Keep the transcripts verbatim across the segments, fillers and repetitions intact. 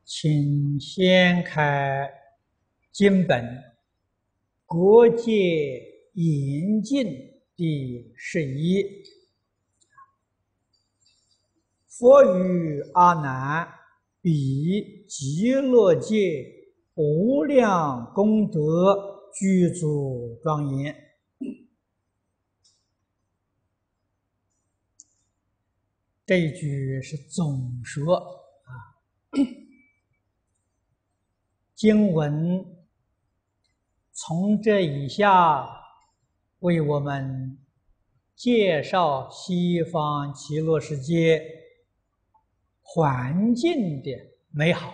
请先开经本国界严禁第十一。佛语阿难：彼极乐界无量功德具足庄严。这一句是总说啊，经文从这以下为我们介绍西方极乐世界环境的美好，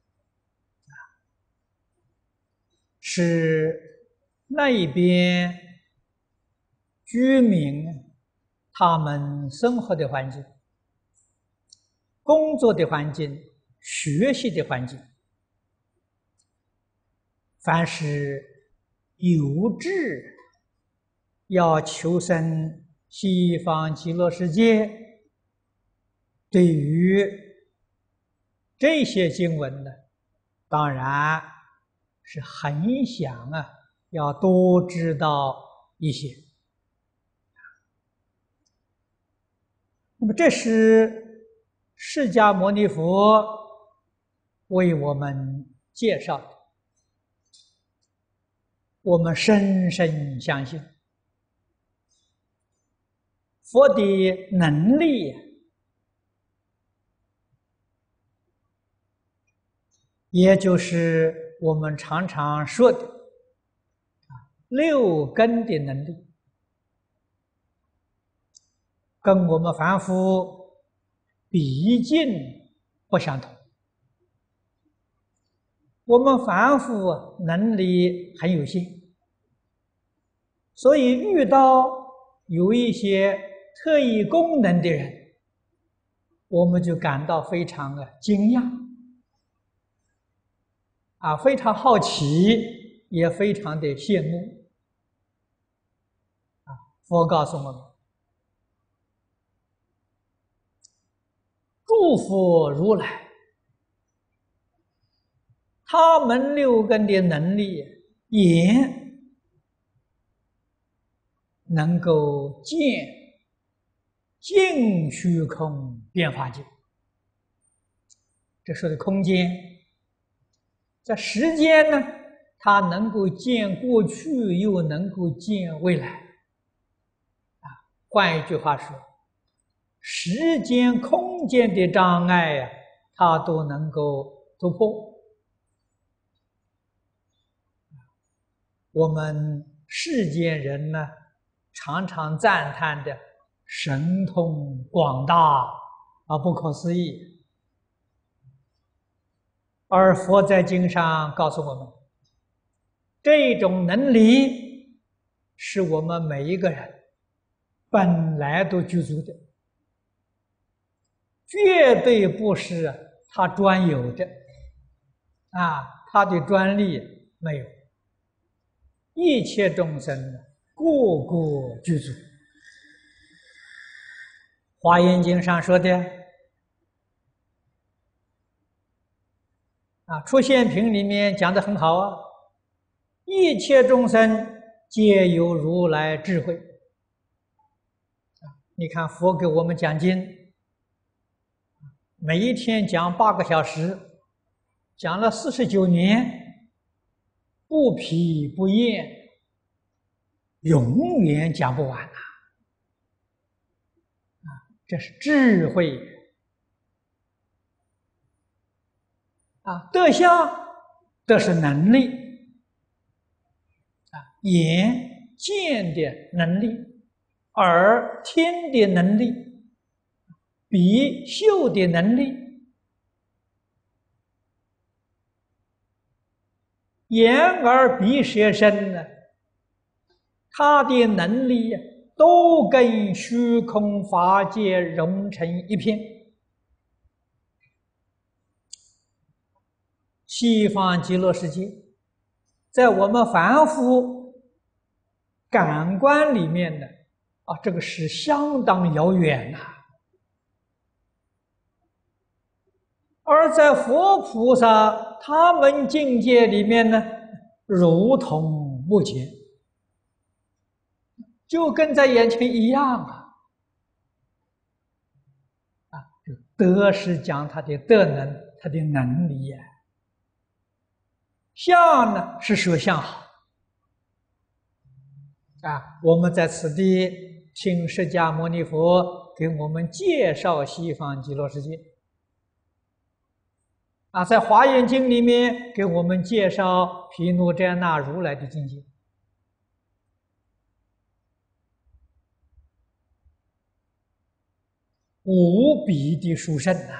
是那边居民他们生活的环境、工作的环境、学习的环境，凡是有志要求生西方极乐世界，对于这些经文呢，当然是很想啊，要多知道一些。那么这是释迦牟尼佛为我们介绍的，我们深深相信佛的能力也就是我们常常说的六根的能力，跟我们凡夫毕竟不相同。我们凡夫能力很有限，所以遇到有一些特异功能的人，我们就感到非常的惊讶啊，非常好奇，也非常的羡慕啊。佛告诉我们，诸佛如来他们六根的能力也能够见尽虚空变化界。这说的空间，在时间呢，它能够见过去，又能够见未来啊。换一句话说，时间空间的障碍呀、啊，它都能够突破。我们世间人呢，常常赞叹的神通广大而不可思议，而佛在经上告诉我们，这种能力是我们每一个人本来都具足的，绝对不是他专有的啊，他的专利没有。一切众生个个具足。华严经上说的啊，出现品里面讲得很好啊，一切众生皆有如来智慧啊。你看佛给我们讲经，每一天讲八个小时，讲了四十九年，不疲不厌，永远讲不完呐！啊，这是智慧啊，德相，这是能力啊，眼见的能力，耳听的能力，鼻嗅的能力，眼耳鼻舌身呢，他的能力都跟虚空法界融成一片。西方极乐世界在我们凡夫感官里面呢，啊，这个是相当遥远呐、 而在佛菩萨他们境界里面呢，如同目前，就跟在眼前一样啊！啊，德是讲他的德能，他的能力呀、啊；相呢是说相好啊。我们在此地听释迦牟尼佛给我们介绍西方极乐世界。啊，在《华严经》里面给我们介绍毗卢遮那如来的境界，无比的殊胜呐！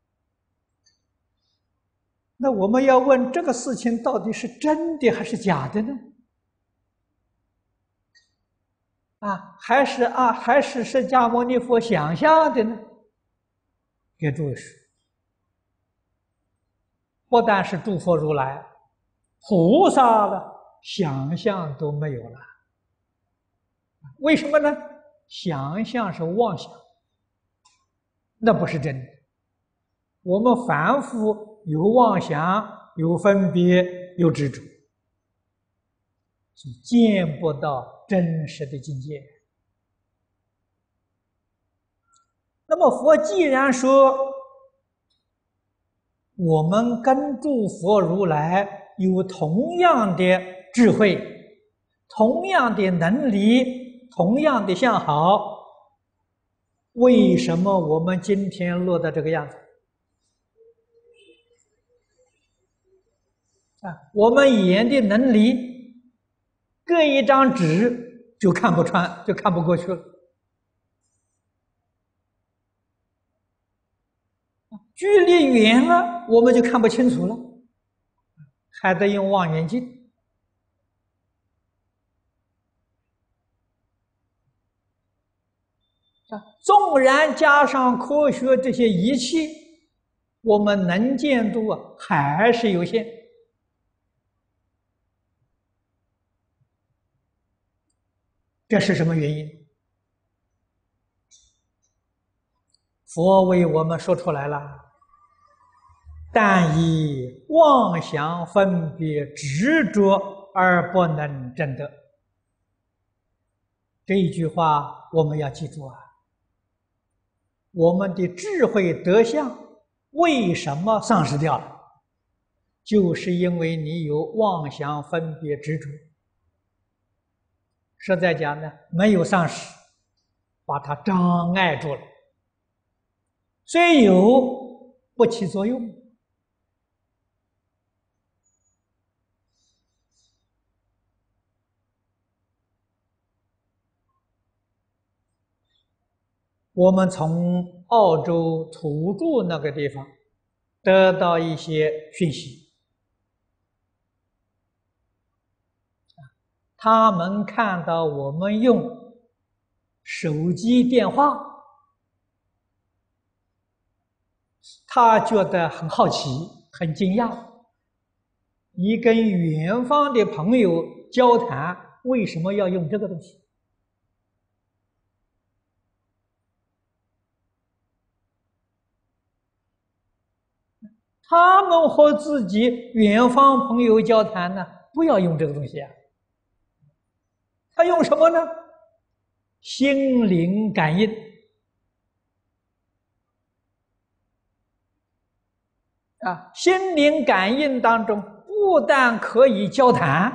那我们要问这个事情到底是真的还是假的呢？啊，还是啊，还是释迦牟尼佛想象的呢？给诸位说，不但是诸佛如来，菩萨了，想象都没有了。为什么呢？想象是妄想，那不是真的。我们凡夫有妄想，有分别，有执着，是见不到真实的境界。那么佛既然说我们跟诸佛如来有同样的智慧，同样的能力，同样的相好，为什么我们今天落到这个样子？啊，我们眼的能力，隔一张纸就看不穿，就看不过去了。距离远了，我们就看不清楚了，还得用望远镜。啊，纵然加上科学这些仪器，我们能见度啊还是有限。这是什么原因？佛为我们说出来了。但以妄想分别执着而不能证得，这一句话我们要记住啊！我们的智慧德相为什么丧失掉了？就是因为你有妄想分别执着。实在讲呢，没有丧失，把它障碍住了。虽有，不起作用。我们从澳洲土著那个地方得到一些讯息，他们看到我们用手机电话，他觉得很好奇，很惊讶。你跟远方的朋友交谈，为什么要用这个东西？他们和自己远方朋友交谈呢，不要用这个东西啊。他用什么呢？心灵感应啊，心灵感应当中不但可以交谈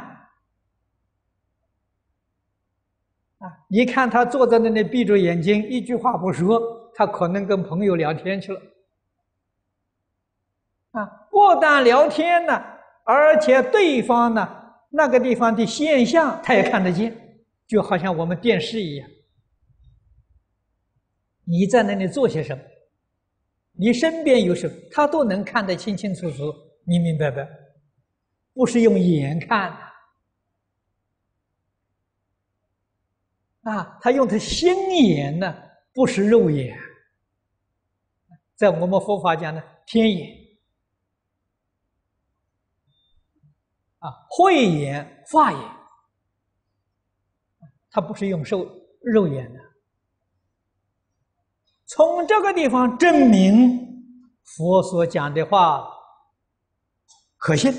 啊，你看他坐在那里闭着眼睛，一句话不说，他可能跟朋友聊天去了。啊，不但聊天呢，而且对方呢，那个地方的现象他也看得见，就好像我们电视一样。你在那里做些什么，你身边有什么，他都能看得清清楚楚、明明白白，不是用眼看的啊，他用的心眼呢，不是肉眼。在我们佛法讲呢，天眼。啊，慧眼、法眼，它不是用手肉眼的。从这个地方证明， 佛所讲的话可信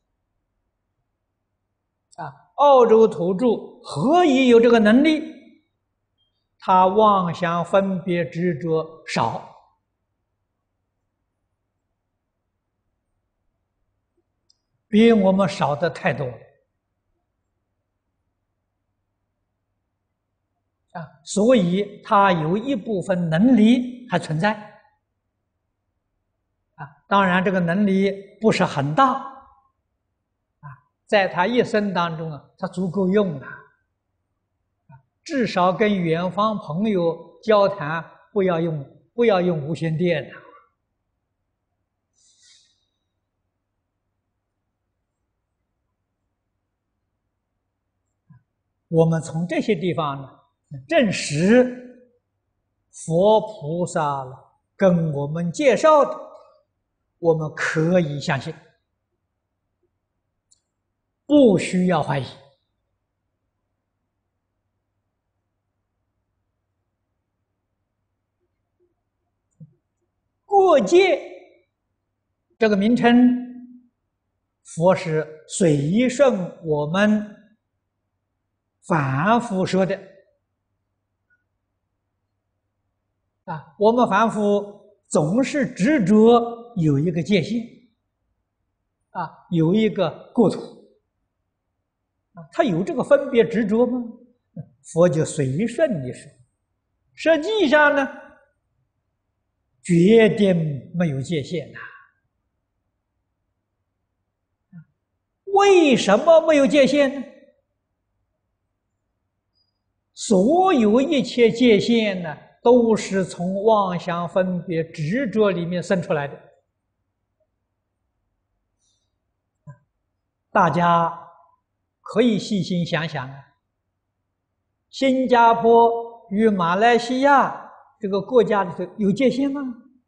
啊。澳洲土著何以有这个能力？他妄想分别执着少，比我们少的太多了啊！所以他有一部分能力还存在啊。当然，这个能力不是很大啊，在他一生当中啊，他足够用了。至少跟远方朋友交谈，不要用不要用无线电的。我们从这些地方呢，证实佛菩萨跟我们介绍的，我们可以相信，不需要怀疑。过界这个名称，佛是随顺我们凡夫说的啊。我们凡夫总是执着有一个界限啊，有一个过土啊，他有这个分别执着吗？佛就随顺你说，实际上呢，决定没有界限呐。为什么没有界限呢？所有一切界限呢，都是从妄想分别执着里面生出来的。大家可以细心想想啊，新加坡与马来西亚这个国家里头有界限吗？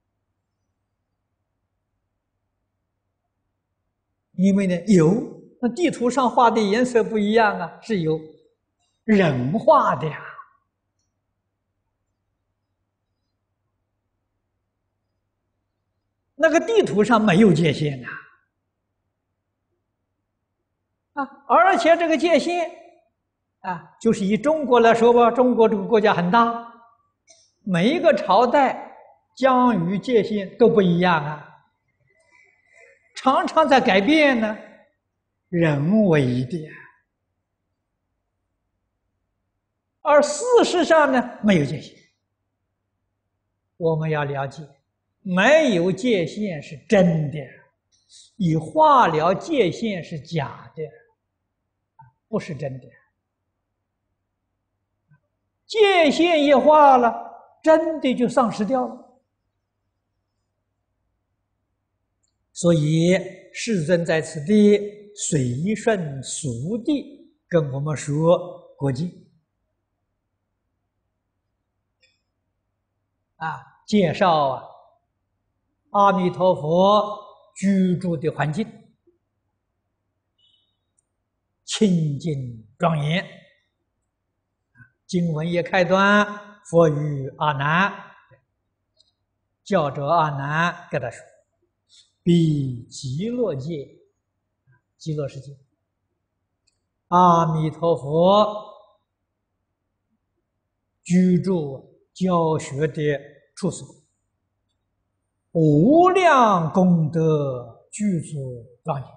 因为呢有，那地图上画的颜色不一样啊，是有人画的呀。那个地图上没有界限呐，啊，而且这个界限啊，就是以中国来说吧，中国这个国家很大，每一个朝代疆域界限都不一样啊，常常在改变呢，人为的。而事实上呢，没有界限。我们要了解，没有界限是真的，以化了界限是假的，不是真的。界限一化了，真的就丧失掉了。所以世尊在此地随顺俗地跟我们说国际啊，介绍啊阿弥陀佛居住的环境清净庄严。经文一开端，佛语阿难，教者阿难跟他说：“彼极乐界，极乐世界，阿弥陀佛居住教学的处所，无量功德具足庄严。”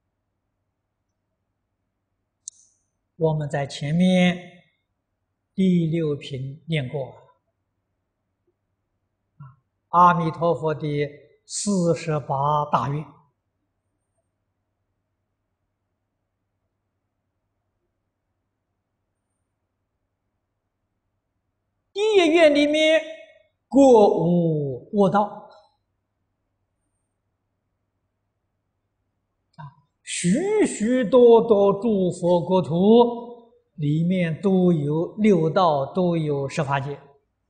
我们在前面第六品念过阿弥陀佛的四十八大愿，第一愿里面过无恶道啊，许许多多诸佛国土里面都有六道，都有十法界。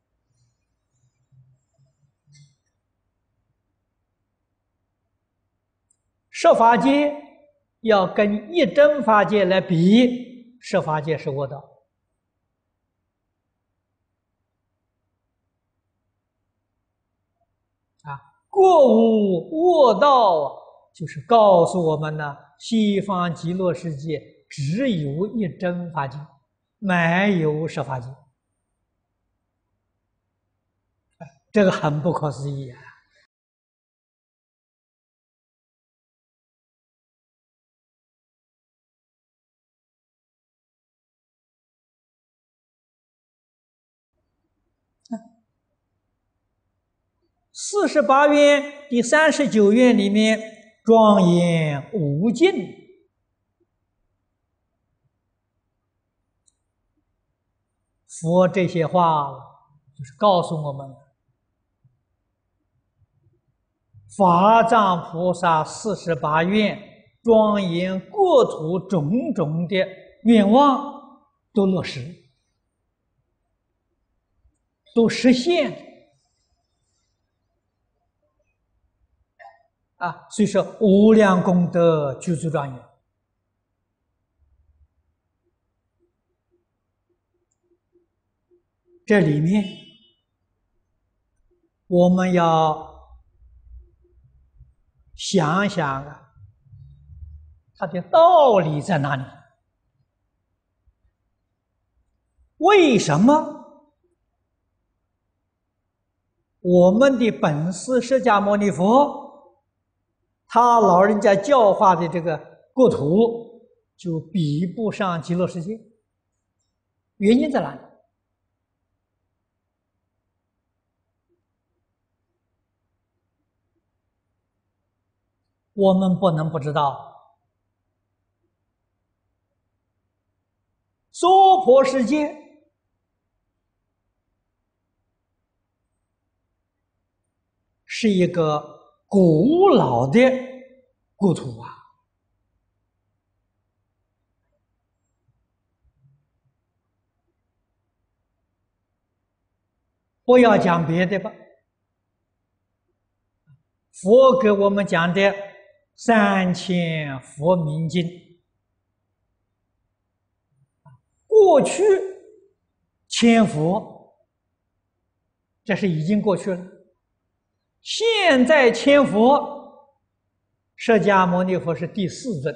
十法界要跟一真法界来比，十法界是恶道啊， 过无卧道，就是告诉我们呢，西方极乐世界只有一真法界，没有十法界。这个很不可思议啊！四十八愿第三十九愿里面，庄严无尽，佛这些话就是告诉我们，法藏菩萨四十八愿庄严国土种种的愿望都落实，都实现。啊，所以说无量功德具足庄严。这里面我们要想想啊，它的道理在哪里？为什么我们的本师释迦牟尼佛他老人家教化的这个国土就比不上极乐世界？原因在哪里？我们不能不知道，娑婆世界是一个古老的国土啊，不要讲别的吧，佛给我们讲的三千佛名经，过去千佛，这是已经过去了。现在千佛，释迦牟尼佛是第四尊，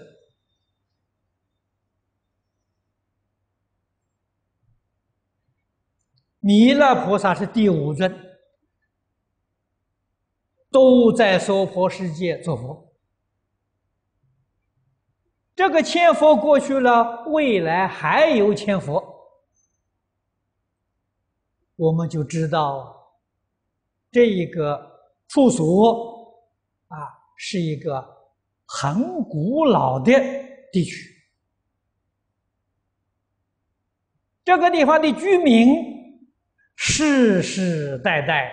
弥勒菩萨是第五尊，都在娑婆世界做佛。这个千佛过去了，未来还有千佛，我们就知道这一个处所啊，是一个很古老的地区。这个地方的居民世世代代，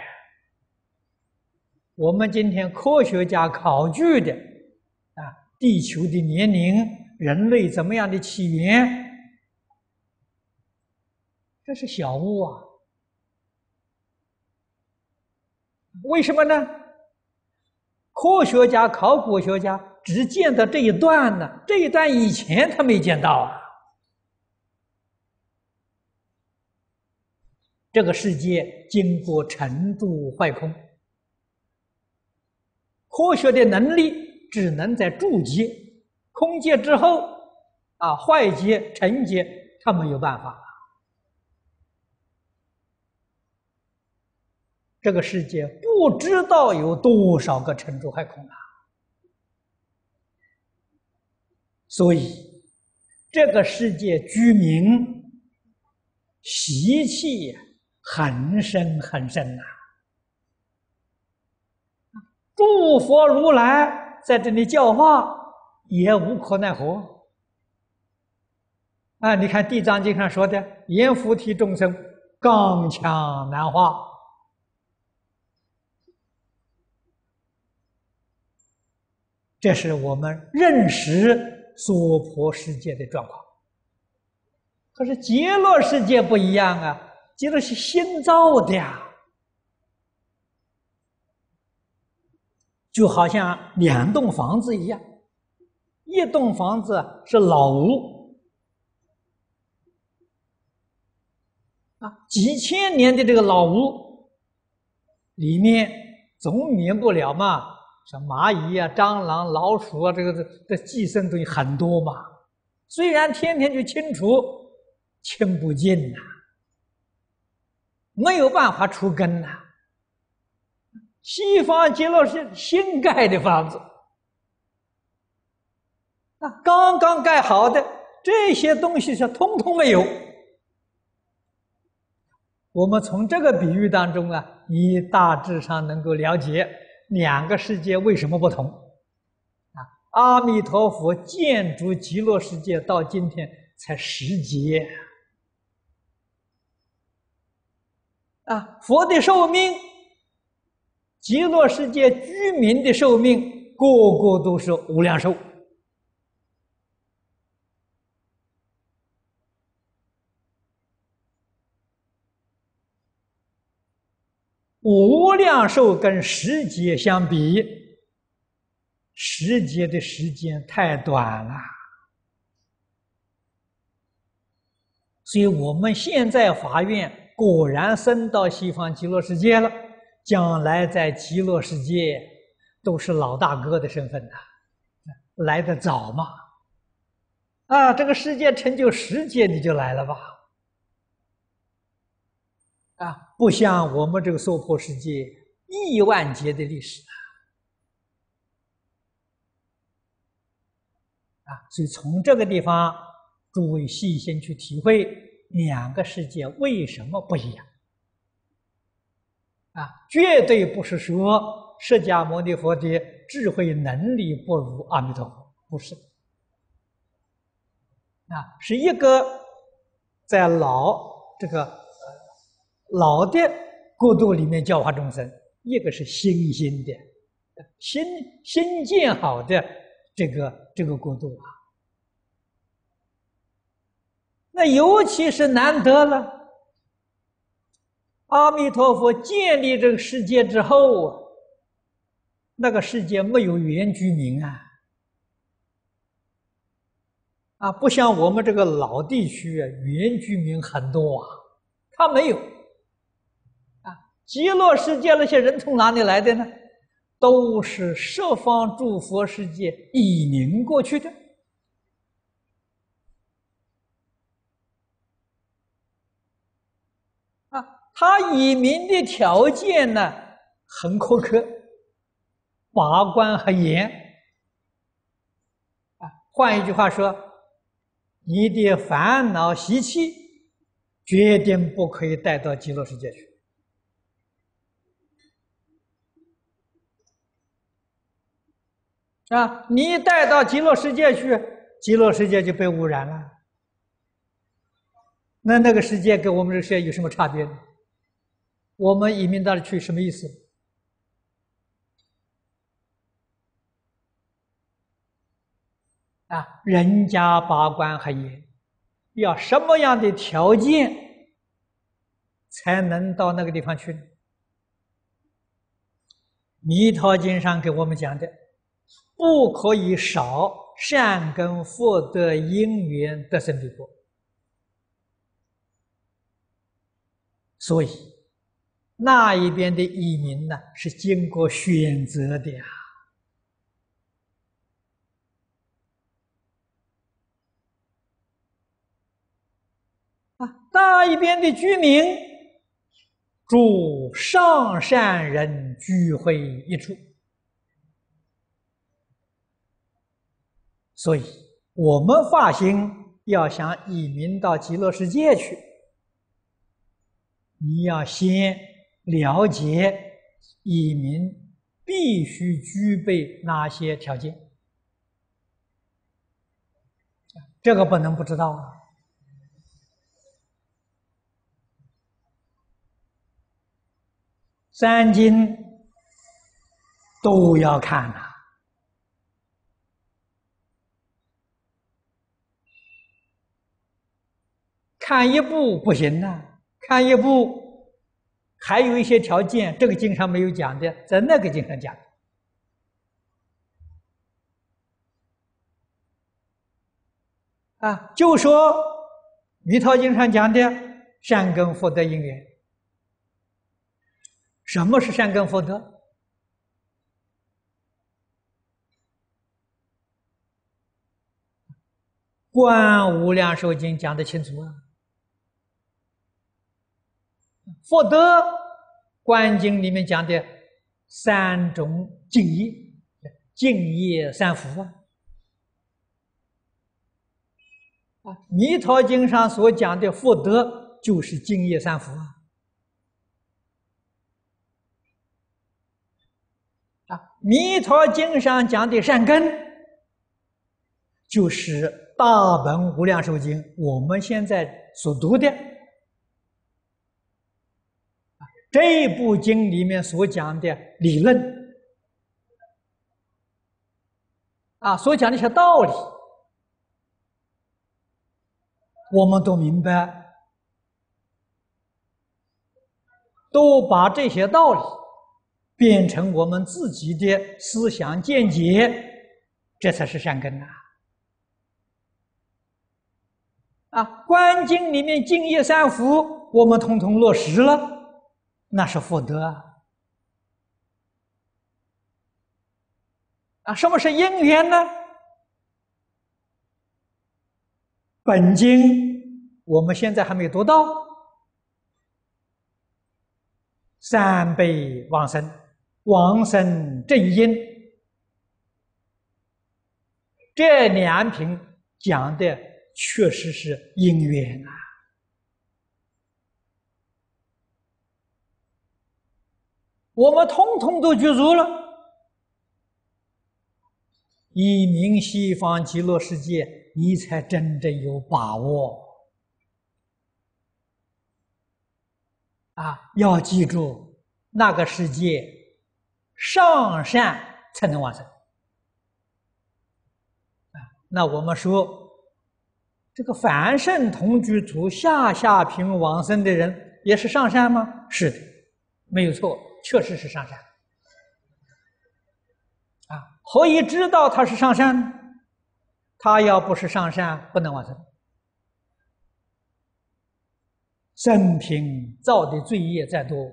我们今天科学家考据的啊，地球的年龄，人类怎么样的起源，这是小巫啊。为什么呢？科学家、考古学家只见到这一段呢，这一段以前他没见到啊。这个世界经过成住坏空，科学的能力只能在住界、空界之后啊，坏界、成界，他没有办法。这个世界不知道有多少个成住坏空啊！所以这个世界居民习气很深很深呐、啊。诸佛如来在这里教化，也无可奈何。啊，你看《地藏经》上说的“阎浮提众生，刚强难化”。这是我们认识娑婆世界的状况。可是极乐世界不一样啊，极乐是新造的呀，就好像两栋房子一样，一栋房子是老屋啊，几千年的这个老屋里面总免不了嘛，像蚂蚁啊、蟑螂、老鼠啊，这个这这寄生东西很多嘛。虽然天天去清除，清不尽呐、啊，没有办法除根呐、啊。西方极乐是新盖的房子，啊，刚刚盖好的，这些东西是通通没有。我们从这个比喻当中啊，你大致上能够了解两个世界为什么不同。啊，阿弥陀佛建筑极乐世界到今天才十劫，啊，佛的寿命，极乐世界居民的寿命，个个都是无量寿。无量寿跟十劫相比，十劫的时间太短了，所以我们现在发愿果然升到西方极乐世界了，将来在极乐世界都是老大哥的身份呐，来得早嘛。啊，这个世界成就十劫你就来了吧？啊，不像我们这个娑婆世界亿万劫的历史啊！啊，所以从这个地方，诸位细心去体会两个世界为什么不一样。啊，绝对不是说释迦牟尼佛的智慧能力不如阿弥陀佛，不是。啊，是一个在老这个。老的国度里面教化众生，一个是新兴的、新新建好的这个这个国度啊。那尤其是难得了，阿弥陀佛建立这个世界之后啊，那个世界没有原居民啊，啊，不像我们这个老地区啊，原居民很多啊，他没有。极乐世界那些人从哪里来的呢？都是十方诸佛世界移民过去的。啊，他移民的条件呢很苛刻，把关很严。啊，换一句话说，你的烦恼习气决定不可以带到极乐世界去。啊，你一带到极乐世界去，极乐世界就被污染了。那那个世界跟我们这个世界有什么差别呢？我们移民到那去什么意思？啊，人家把关很严，要什么样的条件才能到那个地方去呢？弥陀经上给我们讲的，不可以少善根福德因缘得生彼国。所以那一边的移民呢，是经过选择的呀。啊，那一边的居民，诸上善人聚会一处。所以我们发心要想移民到极乐世界去，你要先了解移民必须具备哪些条件，这个不能不知道啊。三经都要看呐、啊。看一部不行呐、啊，看一部还有一些条件，这个经上没有讲的，在那个经上讲。啊，就说弥陀经上讲的善根福德因缘。什么是善根福德？ 观无量寿经讲得清楚啊。佛德观经里面讲的三种敬业，敬业三福啊。啊，弥陀经上所讲的福德就是敬业三福啊。啊，弥陀经上讲的善根，就是大本无量寿经我们现在所读的。这部经里面所讲的理论啊，所讲的一些道理，我们都明白，都把这些道理变成我们自己的思想见解，这才是善根呐！啊，观经里面敬业三福，我们统统落实了。那是福德啊！啊，什么是因缘呢？本经我们现在还没读到，三辈往生，往生正因，这两品讲的确实是因缘啊。我们通通都具足了，以明西方极乐世界，你才真正有把握啊！要记住，那个世界上善才能往生啊。那我们说，这个凡圣同居土下下品往生的人，也是上善吗？是的，没有错。确实是上善啊！何以知道他是上善？他要不是上善，不能往生。生平造的罪业再多，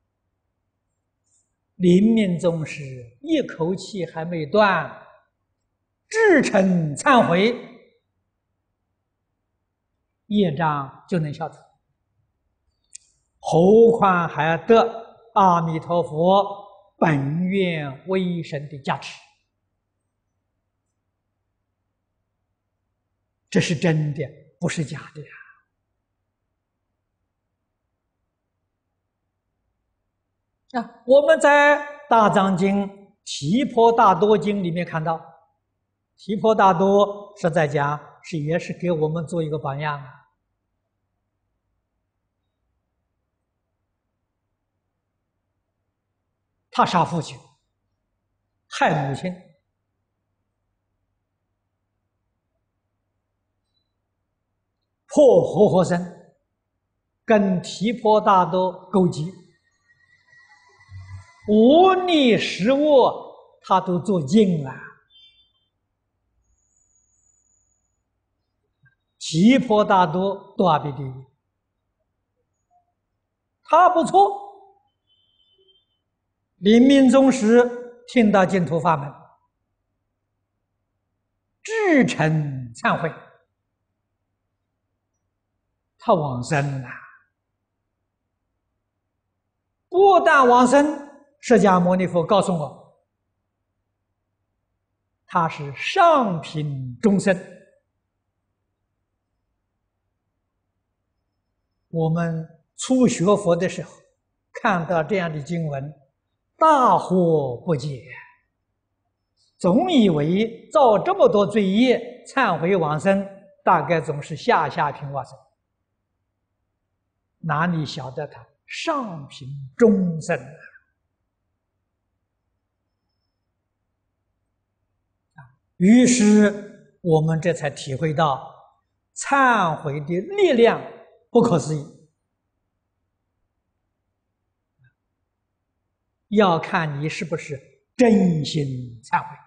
临命终时一口气还没断，至诚忏悔，业障就能消除。何况还得阿弥陀佛本愿威神的加持，这是真的，不是假的呀！啊，我们在《大藏经》《提婆达多经》里面看到，提婆达多实在讲是也是给我们做一个榜样啊。他杀父亲，害母亲，破活活生，跟提婆达多勾结，无逆十恶他都做尽了。提婆达多多阿鼻地狱，他不错。临命终时听到净土法门，至诚忏悔，他往生了。不但往生，释迦牟尼佛告诉我，他是上品众生。我们初学佛的时候，看到这样的经文，大惑不解，总以为造这么多罪业，忏悔往生，大概总是下下品往生，哪里晓得他上品中生啊！于是我们这才体会到忏悔的力量不可思议。要看你是不是真心忏悔。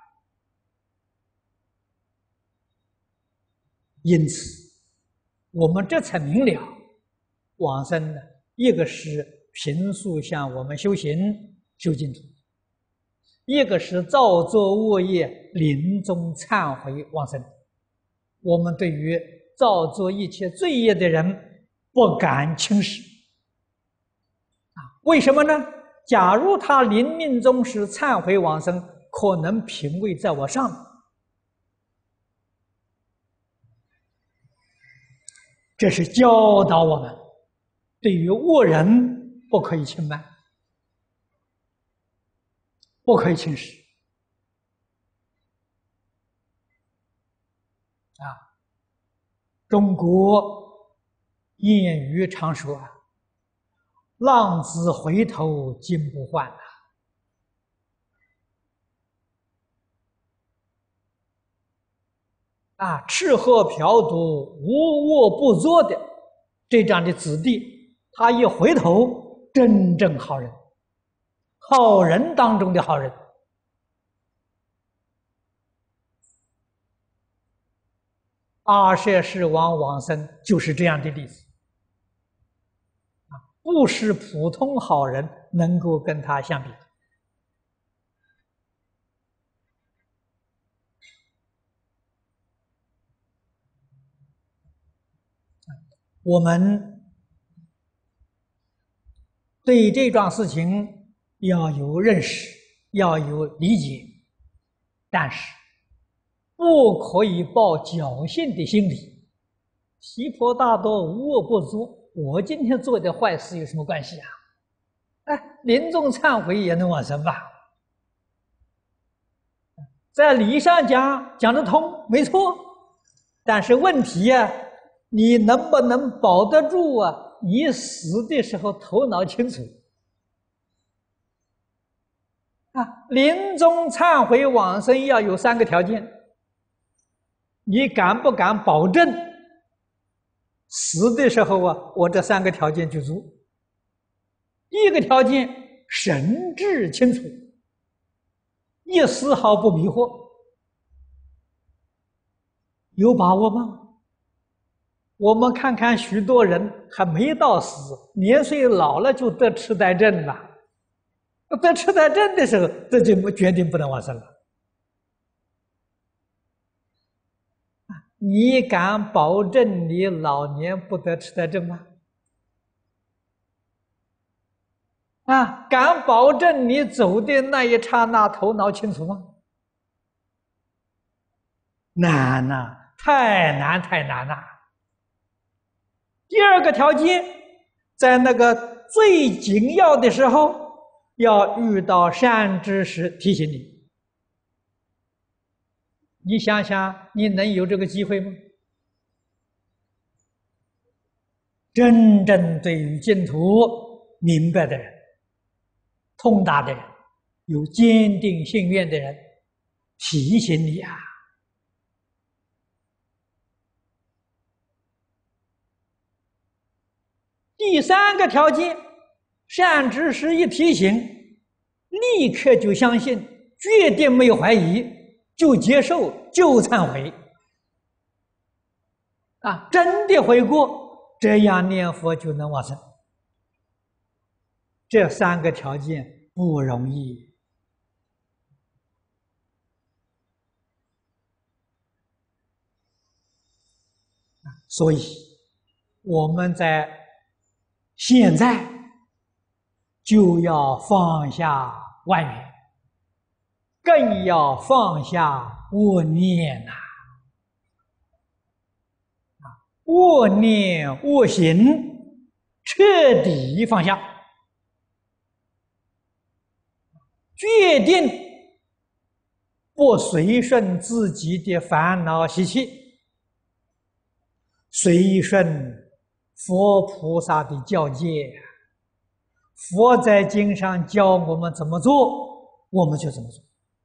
因此，我们这才明了，往生呢，一个是平素向我们修行修净土，一个是造作恶业临终忏悔往生。 我们对于造作一切罪业的人不敢轻视啊。为什么呢？假如他临命终时忏悔往生，可能品位在我上，这是教导我们对于恶人不可以轻慢，不可以轻视啊。中国谚语常说啊，浪子回头金不换啊。啊，吃喝嫖赌无恶不作的这样的子弟，他一回头，真正好人，好人当中的好人。阿舍世王往生就是这样的例子，啊，不是普通好人能够跟他相比。我们对这桩事情要有认识，要有理解，但是不可以抱侥幸的心理。西婆大多无恶不作，我今天做的坏事有什么关系啊？哎，临终忏悔也能往生吧？在理上讲讲得通，没错。但是问题呀、啊，你能不能保得住啊？你死的时候头脑清楚啊！临终忏悔往生要有三个条件，你敢不敢保证死的时候啊，我这三个条件就足？第一个条件，神志清楚，一丝毫不迷惑，有把握吗？我们看看许多人还没到死，年岁老了就得痴呆症了。得痴呆症的时候，这就决定不能往生了。你敢保证你老年不得痴呆症吗？啊，敢保证你走的那一刹那头脑清楚吗？难呐、啊，太难太难了。第二个条件，在那个最紧要的时候，要遇到善知识提醒你。你想想，你能有这个机会吗？真正对于净土明白的人、通达的人、有坚定信愿的人，提醒你啊！第三个条件，善知识一提醒，立刻就相信，决定没有怀疑，就接受，就忏悔。啊，真的悔过，这样念佛就能往生。这三个条件不容易。所以我们在现在就要放下万缘，更要放下恶念呐！啊，恶念恶行彻底放下，决定不随顺自己的烦恼习气，随顺佛菩萨的教诫。佛在经上教我们怎么做，我们就怎么做。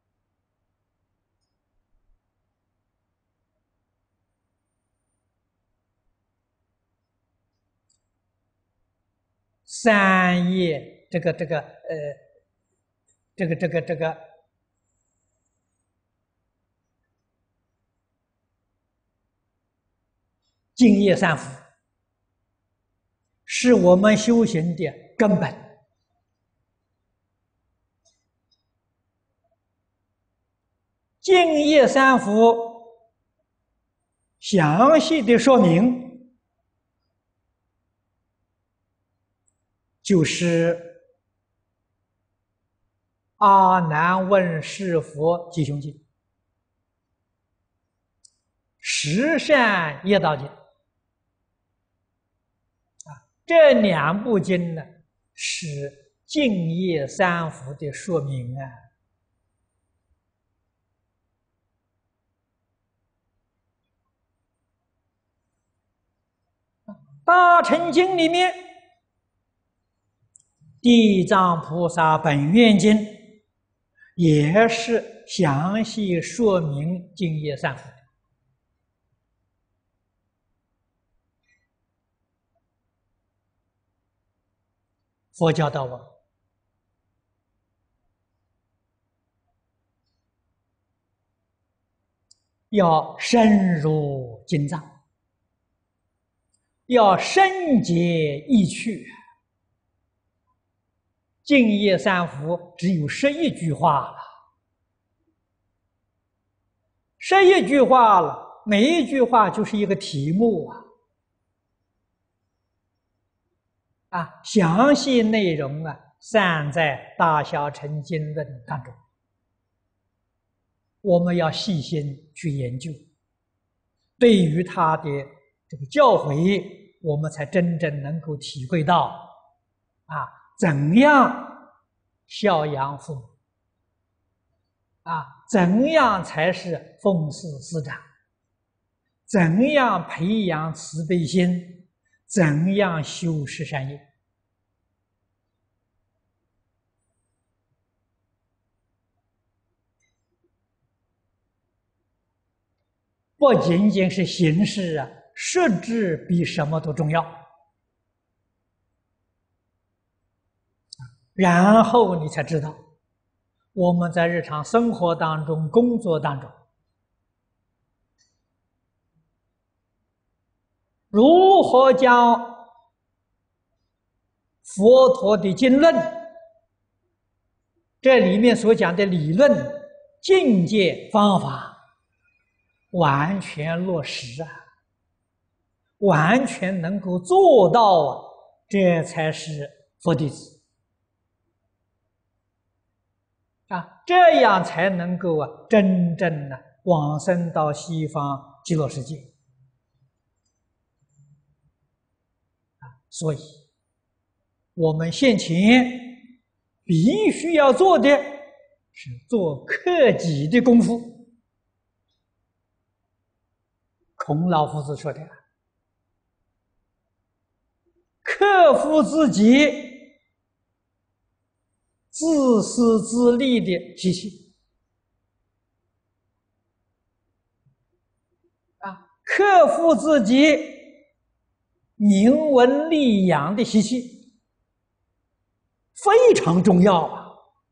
三业，这个这个呃，这个这个这个净业三福，是我们修行的根本。净业三福， 详细的说明，就是《阿难问是佛吉凶经》、《十善业道经》啊，这两部经呢是净业三福的说明啊。大乘经里面，《地藏菩萨本愿经》也是详细说明净业三福的。佛教导我，要深入经藏，要深解意趣。净业三福只有十一句话了，十一句话了，每一句话就是一个题目啊！啊，详细内容啊，散在《大小乘经论》当中，我们要细心去研究，对于他的这个教诲，我们才真正能够体会到啊，怎样孝养父母啊，怎样才是奉事师长，怎样培养慈悲心，怎样修十善业。不仅仅是形式啊，实质比什么都重要。然后你才知道，我们在日常生活当中、工作当中，如何将佛陀的经论，这里面所讲的理论、境界、方法，完全落实啊，完全能够做到啊，这才是佛弟子啊，这样才能够啊，真正的、啊、往生到西方极乐世界啊。所以，我们现前必须要做的是做克己的功夫。孔老夫子说的，克服自己自私自利的习气啊，克服自己名闻利养的习气，非常重要啊！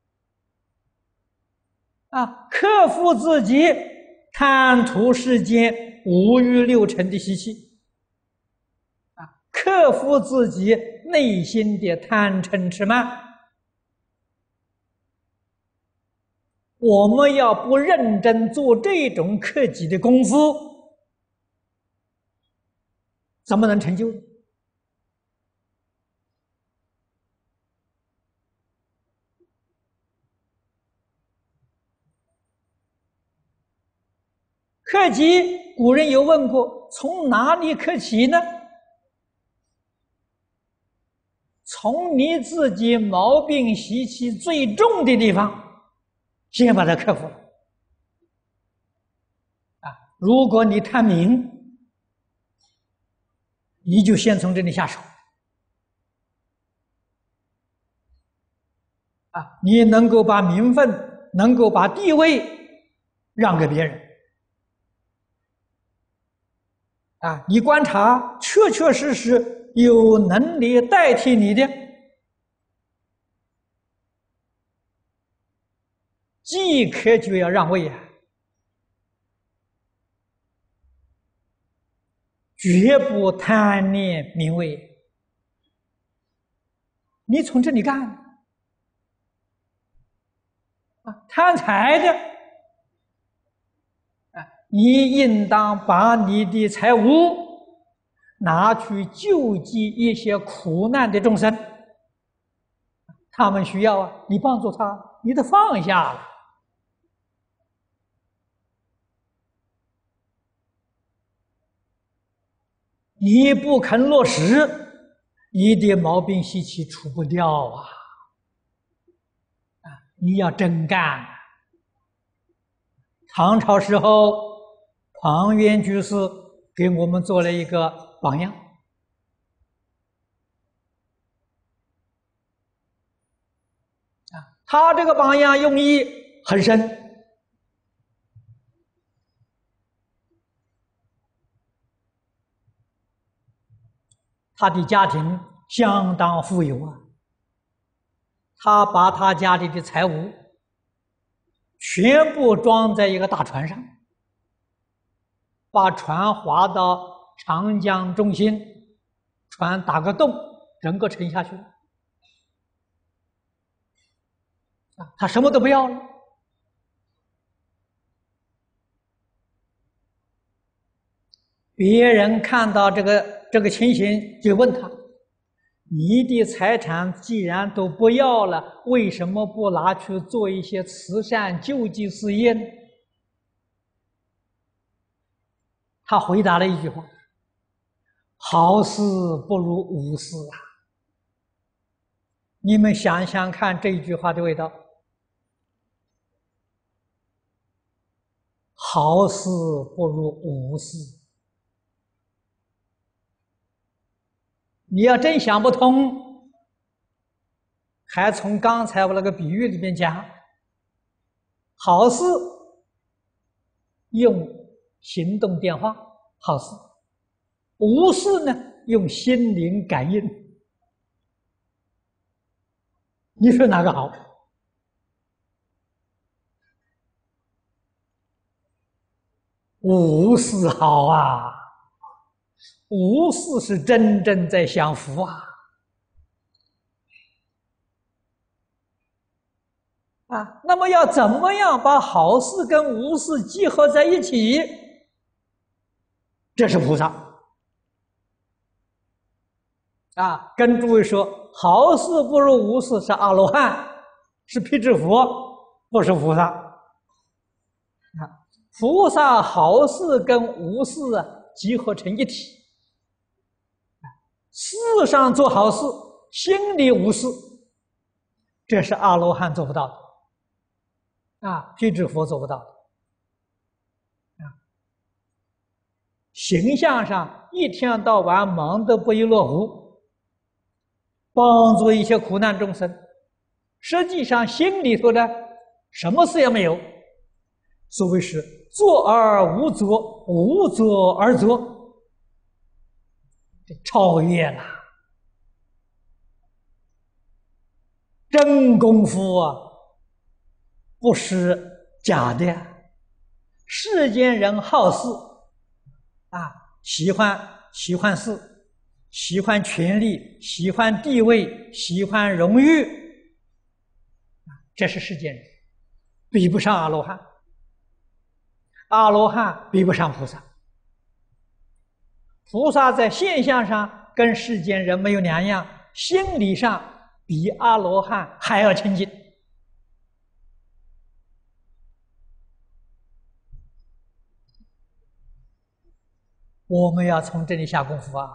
啊，克服自己贪图世间五欲六尘的习气，啊，克服自己内心的贪嗔痴慢。我们要不认真做这种克己的功夫，怎么能成就？克己，古人有问过，从哪里克起呢？从你自己毛病习气最重的地方，先把它克服了。啊，如果你贪名，你就先从这里下手。啊，你能够把名分，能够把地位让给别人。啊，你观察，确确实实有能力代替你的，即刻就要让位啊，绝不贪恋名位。你从这里干啊，贪财的啊， 你应当把你的财物拿去救济一些苦难的众生，他们需要啊，你帮助他，你得放下了。你不肯落实，你的毛病习气除不掉啊！啊，你要真干。唐朝时候，庞渊居士给我们做了一个榜样。啊，他这个榜样用意很深。他的家庭相当富有啊，他把他家里的财物全部装在一个大船上，把船划到长江中心，船打个洞，整个沉下去了。啊，他什么都不要了。别人看到这个这个情形，就问他：你的财产既然都不要了，为什么不拿去做一些慈善救济事业呢？他回答了一句话：好事不如无事啊！你们想想看这一句话的味道。好事不如无事。你要真想不通，还从刚才我那个比喻里面讲，好事用行动电话，好事；无事呢，用心灵感应。你说哪个好？无事好啊！无事是真正在享福啊！啊，那么要怎么样把好事跟无事结合在一起？这是菩萨啊！跟诸位说，好事不如无事是阿罗汉，是辟支佛，不是菩萨。啊，菩萨好事跟无事啊结合成一体。事上做好事，心里无事，这是阿罗汉做不到的，啊，辟支佛做不到的，啊，形象上一天到晚忙得不亦乐乎，帮助一些苦难众生，实际上心里头呢，什么事也没有，所谓是作而无作，无作而作。超越了，真功夫啊，不是假的。世间人好事啊，喜欢喜欢事，喜欢权力，喜欢地位，喜欢荣誉，这是世间人，比不上阿罗汉。阿罗汉比不上菩萨。菩萨在现象上跟世间人没有两样，心理上比阿罗汉还要清净。我们要从这里下功夫啊！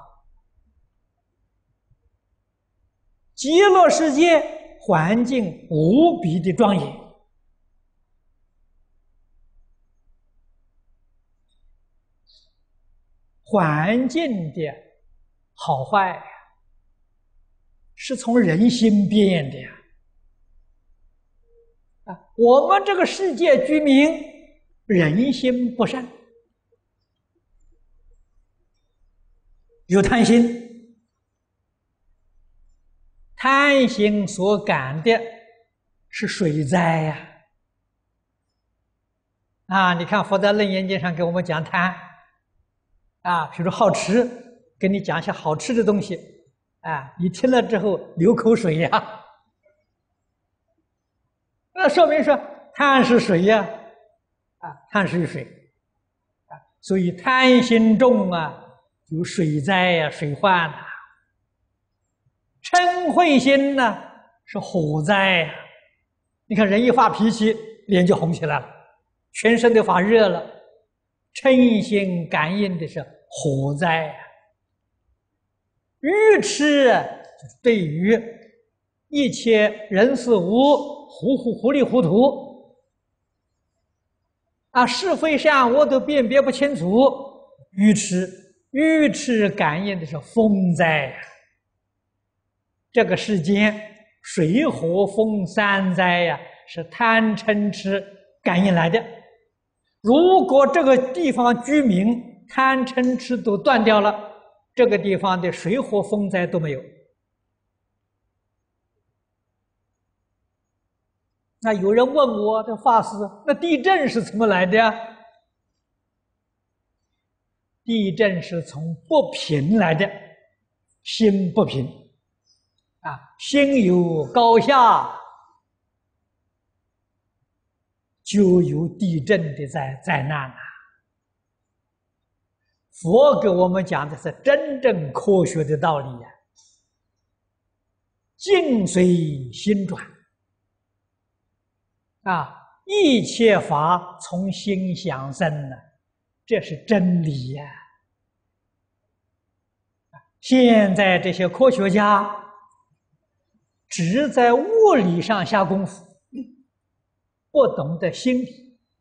极乐世界环境无比的庄严，环境的好坏是从人心变的呀！啊，我们这个世界居民人心不善，有贪心，贪心所感的是水灾呀！啊，你看佛在《楞严经》上给我们讲贪。啊，比如好吃，跟你讲一些好吃的东西，啊，你听了之后流口水呀，那说明说贪是水呀，啊，贪是水， 所以贪心重啊，有水灾呀、啊、水患呐、啊；嗔恚心呢、啊，是火灾呀、啊。你看人一发脾气，脸就红起来了，全身都发热了。嗔心感应的是火灾啊。愚痴就是对于一切人事物糊糊糊里糊涂啊，是非善恶都辨别不清楚，愚痴。愚痴感应的是风灾呀。这个世间水火风三灾呀，是贪嗔痴感应来的。如果这个地方居民贪嗔痴都断掉了，这个地方的水火风灾都没有。那有人问我的法师，那地震是怎么来的呀？地震是从不平来的，心不平啊，心有高下，就有地震的灾灾难啊。佛给我们讲的是真正科学的道理呀、啊，境随心转啊，一切法从心想生呢，这是真理呀、啊。现在这些科学家只在物理上下功夫，不懂得心理。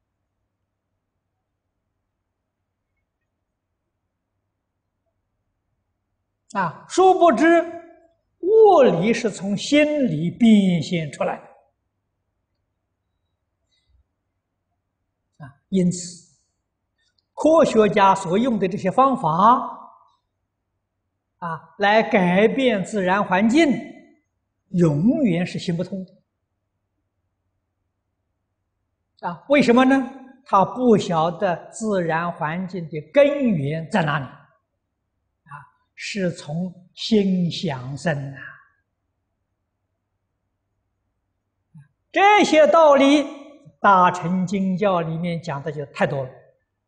啊，殊不知物理是从心里变现出来的啊，因此科学家所用的这些方法啊，来改变自然环境，永远是行不通的啊。为什么呢？他不晓得自然环境的根源在哪里。是从心想生啊！这些道理，大乘经教里面讲的就太多了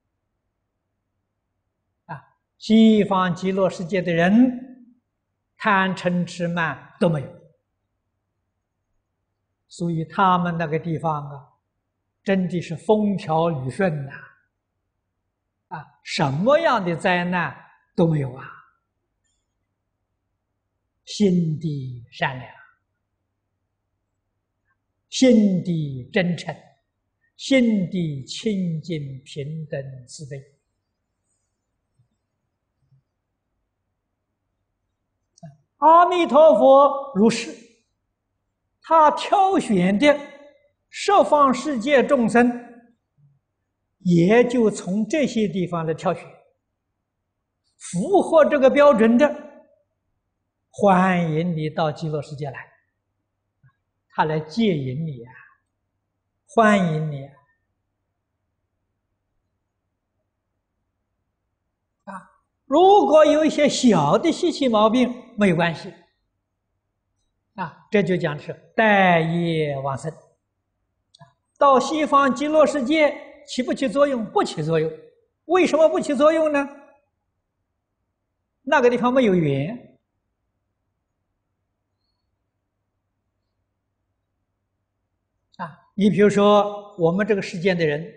啊！西方极乐世界的人，贪嗔痴慢都没有，所以他们那个地方啊，真的是风调雨顺呐！啊，什么样的灾难都没有啊！心地善良，心地真诚，心地清净平等慈悲。阿弥陀佛如是，他挑选的十方世界众生，也就从这些地方来挑选，符合这个标准的，欢迎你到极乐世界来，他来接引你啊，欢迎你啊！如果有一些小的习气毛病，没有关系啊，这就讲的是待业往生。到西方极乐世界起不起作用？不起作用。为什么不起作用呢？那个地方没有缘。啊，你比如说我们这个世间的人，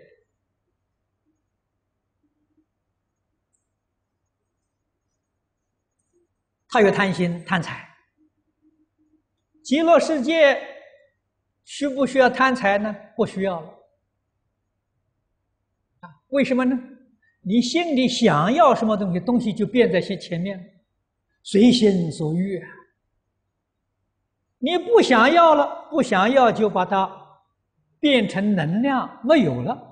他有贪心、贪财。极乐世界需不需要贪财呢？不需要了。啊，为什么呢？你心里想要什么东西，东西就变在前前面，随心所欲啊。你不想要了，不想要就把它变成能量，没有了，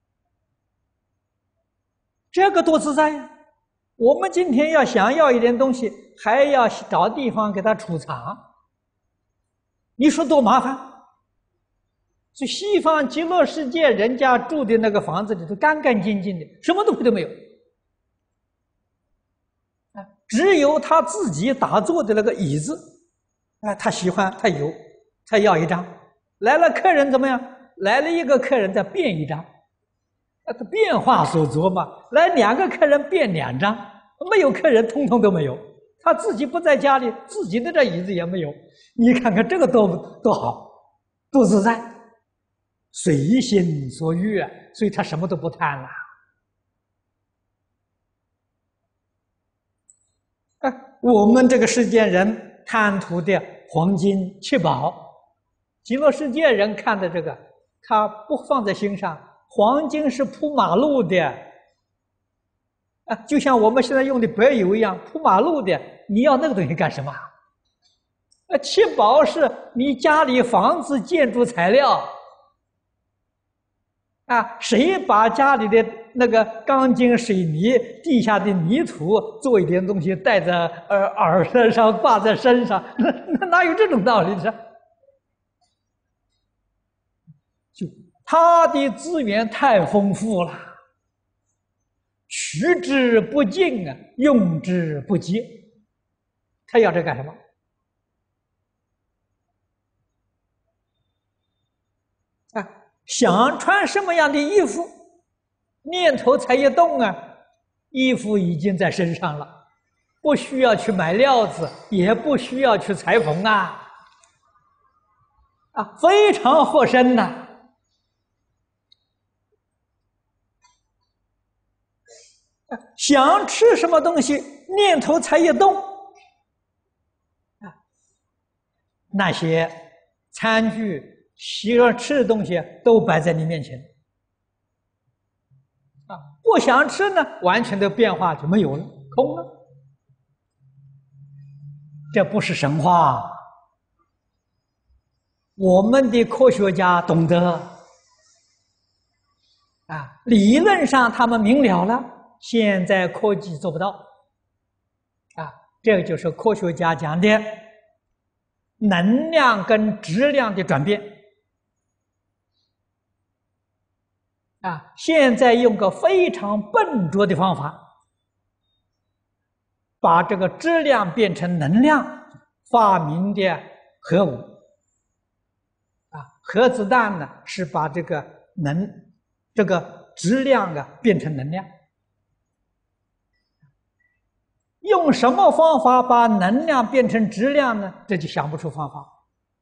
这个多自在呀！我们今天要想要一点东西，还要找地方给它储藏，你说多麻烦？所以西方极乐世界人家住的那个房子里头干干净净的，什么东西都没有啊，只有他自己打坐的那个椅子啊，他喜欢，他有，他要一张。来了客人怎么样？来了一个客人再变一张， 那他变化所着嘛。来两个客人变两张，没有客人，通通都没有。他自己不在家里，自己的这椅子也没有。你看看这个多多好，多自在，随心所欲啊！所以他什么都不贪了。啊，我们这个世间人贪图的黄金七宝，极乐世界人看的这个，他不放在心上。黄金是铺马路的，啊，就像我们现在用的白油一样，铺马路的。你要那个东西干什么？啊，七宝是你家里房子建筑材料。啊，谁把家里的那个钢筋水泥、地下的泥土做一点东西戴在耳耳朵上、挂在身上，那那哪有这种道理的？就他的资源太丰富了，取之不尽啊，用之不竭。他要这干什么？啊，想穿什么样的衣服，念头才一动啊，衣服已经在身上了，不需要去买料子，也不需要去裁缝啊，啊，非常合身呐。想吃什么东西，念头才一动，啊，那些餐具、喜欢吃的东西都摆在你面前，啊，不想吃呢，完全的变化就没有了，空了。这不是神话，我们的科学家懂得，啊，理论上他们明了了。现在科技做不到，啊，这个就是科学家讲的能量跟质量的转变。啊，现在用个非常笨拙的方法，把这个质量变成能量，发明的核武。啊，核子弹呢是把这个能这个质量啊变成能量。用什么方法把能量变成质量呢？这就想不出方法。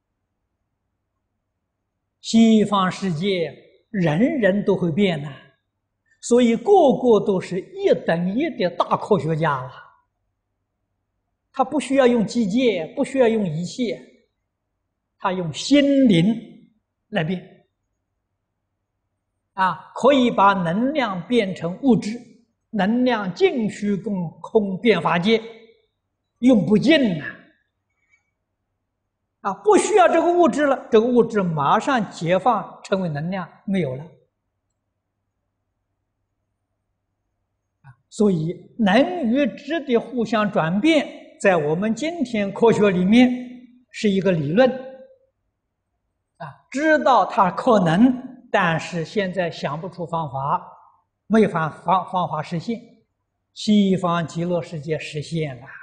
西方世界人人都会变呐，所以个个都是一等一的大科学家了。他不需要用机械，不需要用仪器，他用心灵来变。啊，可以把能量变成物质。能量尽虚空空变法界，用不尽呐！啊，不需要这个物质了，这个物质马上解放，成为能量，没有了。啊，所以能与质的互相转变，在我们今天科学里面是一个理论。啊，知道它可能，但是现在想不出方法。没法方方法实现，西方极乐世界实现了。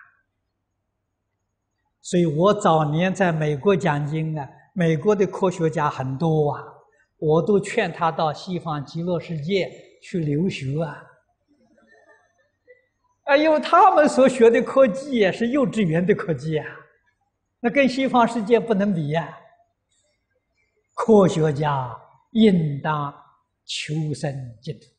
所以我早年在美国讲经啊，美国的科学家很多啊，我都劝他到西方极乐世界去留学啊。哎呦，他们所学的科技啊，是幼稚园的科技啊，那跟西方世界不能比呀。科学家应当求生净土。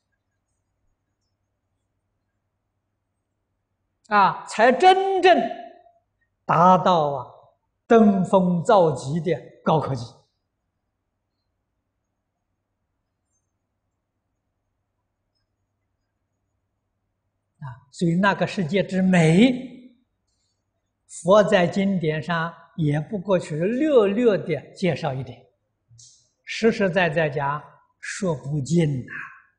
啊，才真正达到啊登峰造极的高科技。啊，所以那个世界之美，佛在经典上也不过去略略的介绍一点，实实在在讲说不尽呐。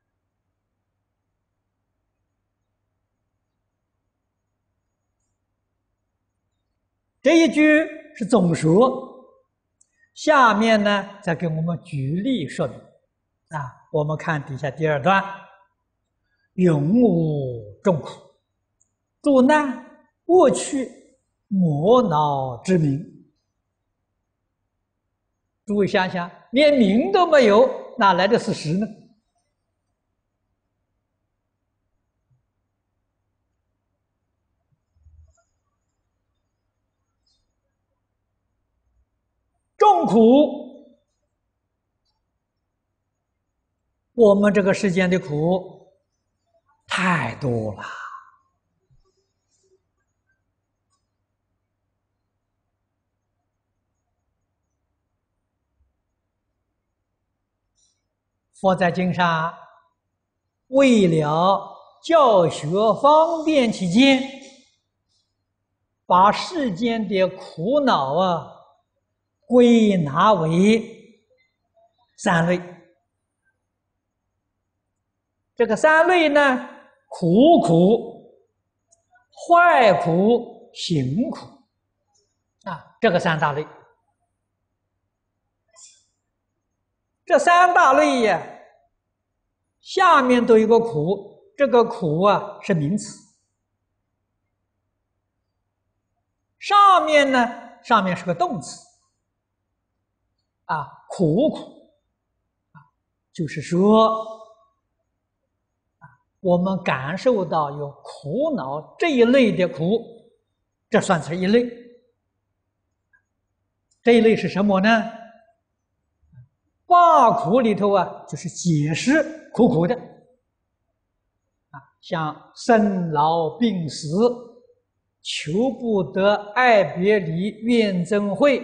这一句是总说，下面呢再给我们举例说明。啊，我们看底下第二段，永无众苦，诸难过去磨恼之名。诸位想想，连名都没有，哪来的是实呢？ 痛苦，我们这个世间的苦太多了。佛在经上为了教学方便起见，把世间的苦恼啊归纳为三类。这个三类呢，苦苦、坏苦、行苦啊，这个三大类。这三大类呀，下面都有个苦，这个苦啊是名词。上面呢，上面是个动词，啊，苦苦，啊，就是说，啊，我们感受到有苦恼这一类的苦，这算是一类。这一类是什么呢？八苦里头啊，就是解释苦苦的，啊，像生老病死、求不得、爱别离、怨憎会，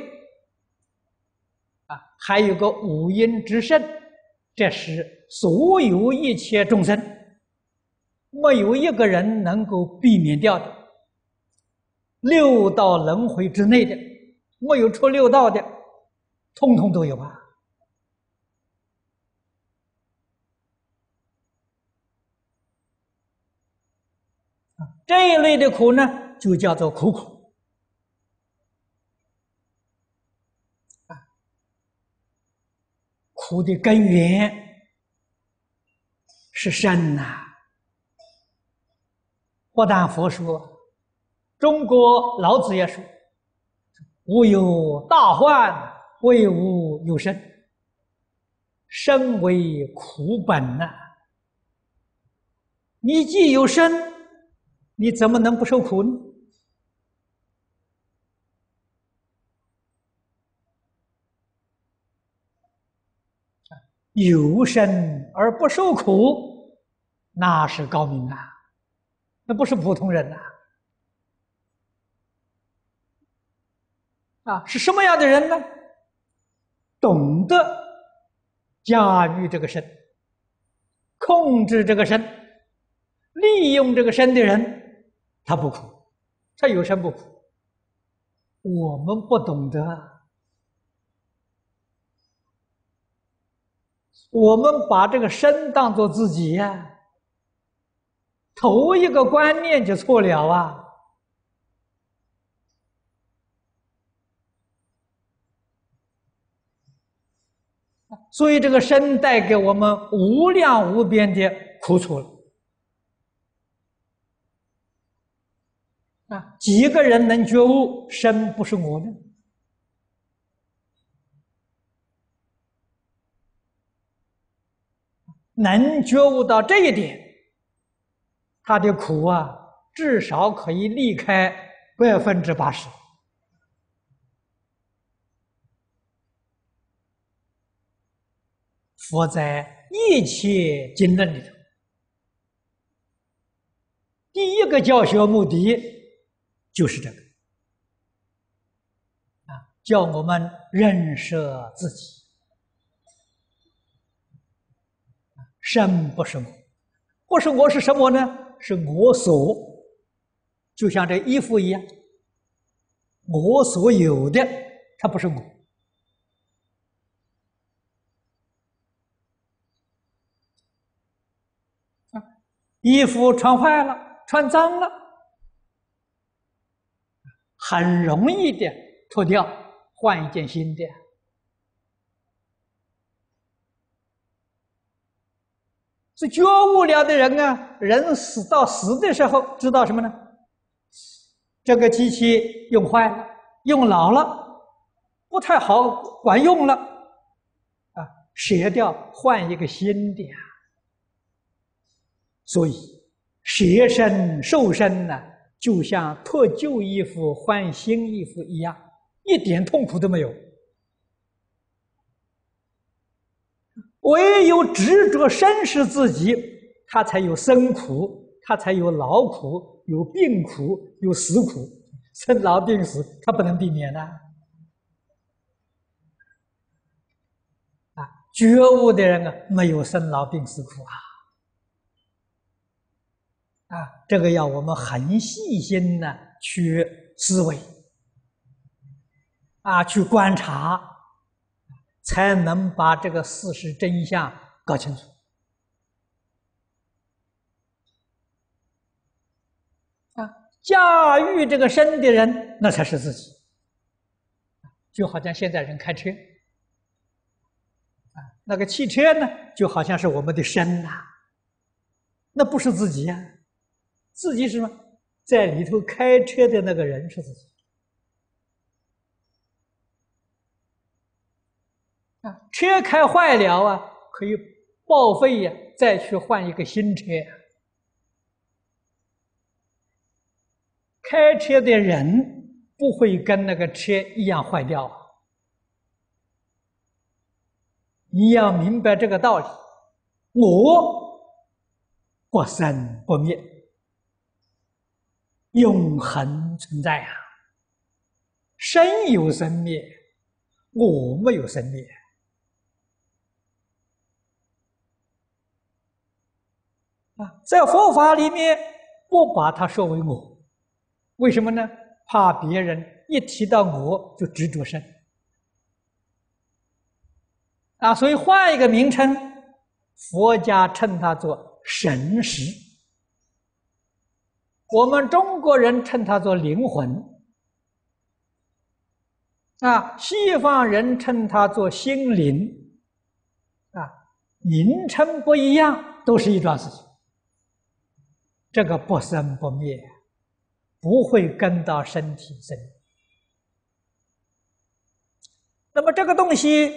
啊，还有个五阴之盛，这是所有一切众生没有一个人能够避免掉的。六道轮回之内的，没有出六道的，通通都有啊。这一类的苦呢，就叫做苦苦。啊，苦的根源是身呐、啊。不但佛说，中国老子也说：“吾有大患，谓吾有身。身为苦本呐、啊。你既有身，你怎么能不受苦呢？有身而不受苦，那是高明啊，那不是普通人呐！啊，是什么样的人呢？懂得驾驭这个身，控制这个身，利用这个身的人，他不苦，他有身不苦。我们不懂得，我们把这个身当作自己呀、啊，头一个观念就错了啊！所以这个身带给我们无量无边的苦楚了。啊，几个人能觉悟身不是我呢？能觉悟到这一点，他的苦啊，至少可以离开百分之八十。佛在一切经论里头，第一个教学目的就是这个，啊，叫我们认识自己，身不是我，不是我是什么呢？是我所，就像这衣服一样，我所有的，它不是我。衣服穿坏了，穿脏了，很容易的脱掉，换一件新的。是觉悟了的人啊，人死到死的时候，知道什么呢？这个机器用坏了，用老了，不太好管用了，啊，舍掉，换一个新的呀。所以，舍身受身呢，就像脱旧衣服换新衣服一样，一点痛苦都没有。 唯有执着身是自己，他才有生苦，他才有劳苦，有病苦，有死苦。生老病死，他不能避免的。啊，觉悟的人啊，没有生老病死苦啊！啊，这个要我们很细心的去思维，啊，去观察，才能把这个事实真相搞清楚。啊，驾驭这个身的人，那才是自己。就好像现在人开车，啊，那个汽车呢，就好像是我们的身呐、啊，那不是自己呀、啊，自己是什么？在里头开车的那个人是自己。啊，车开坏了啊，可以报废呀、啊，再去换一个新车。开车的人不会跟那个车一样坏掉啊！你要明白这个道理，我不生不灭，永恒存在啊！身有生灭，我没有生灭。啊，在佛法里面不把它说为我。为什么呢？怕别人一提到我就执着身啊，所以换一个名称，佛家称它做神识，我们中国人称它做灵魂啊，西方人称它做心灵啊，名称不一样，都是一桩事情。这个不生不灭，不会跟到身体生。那么这个东西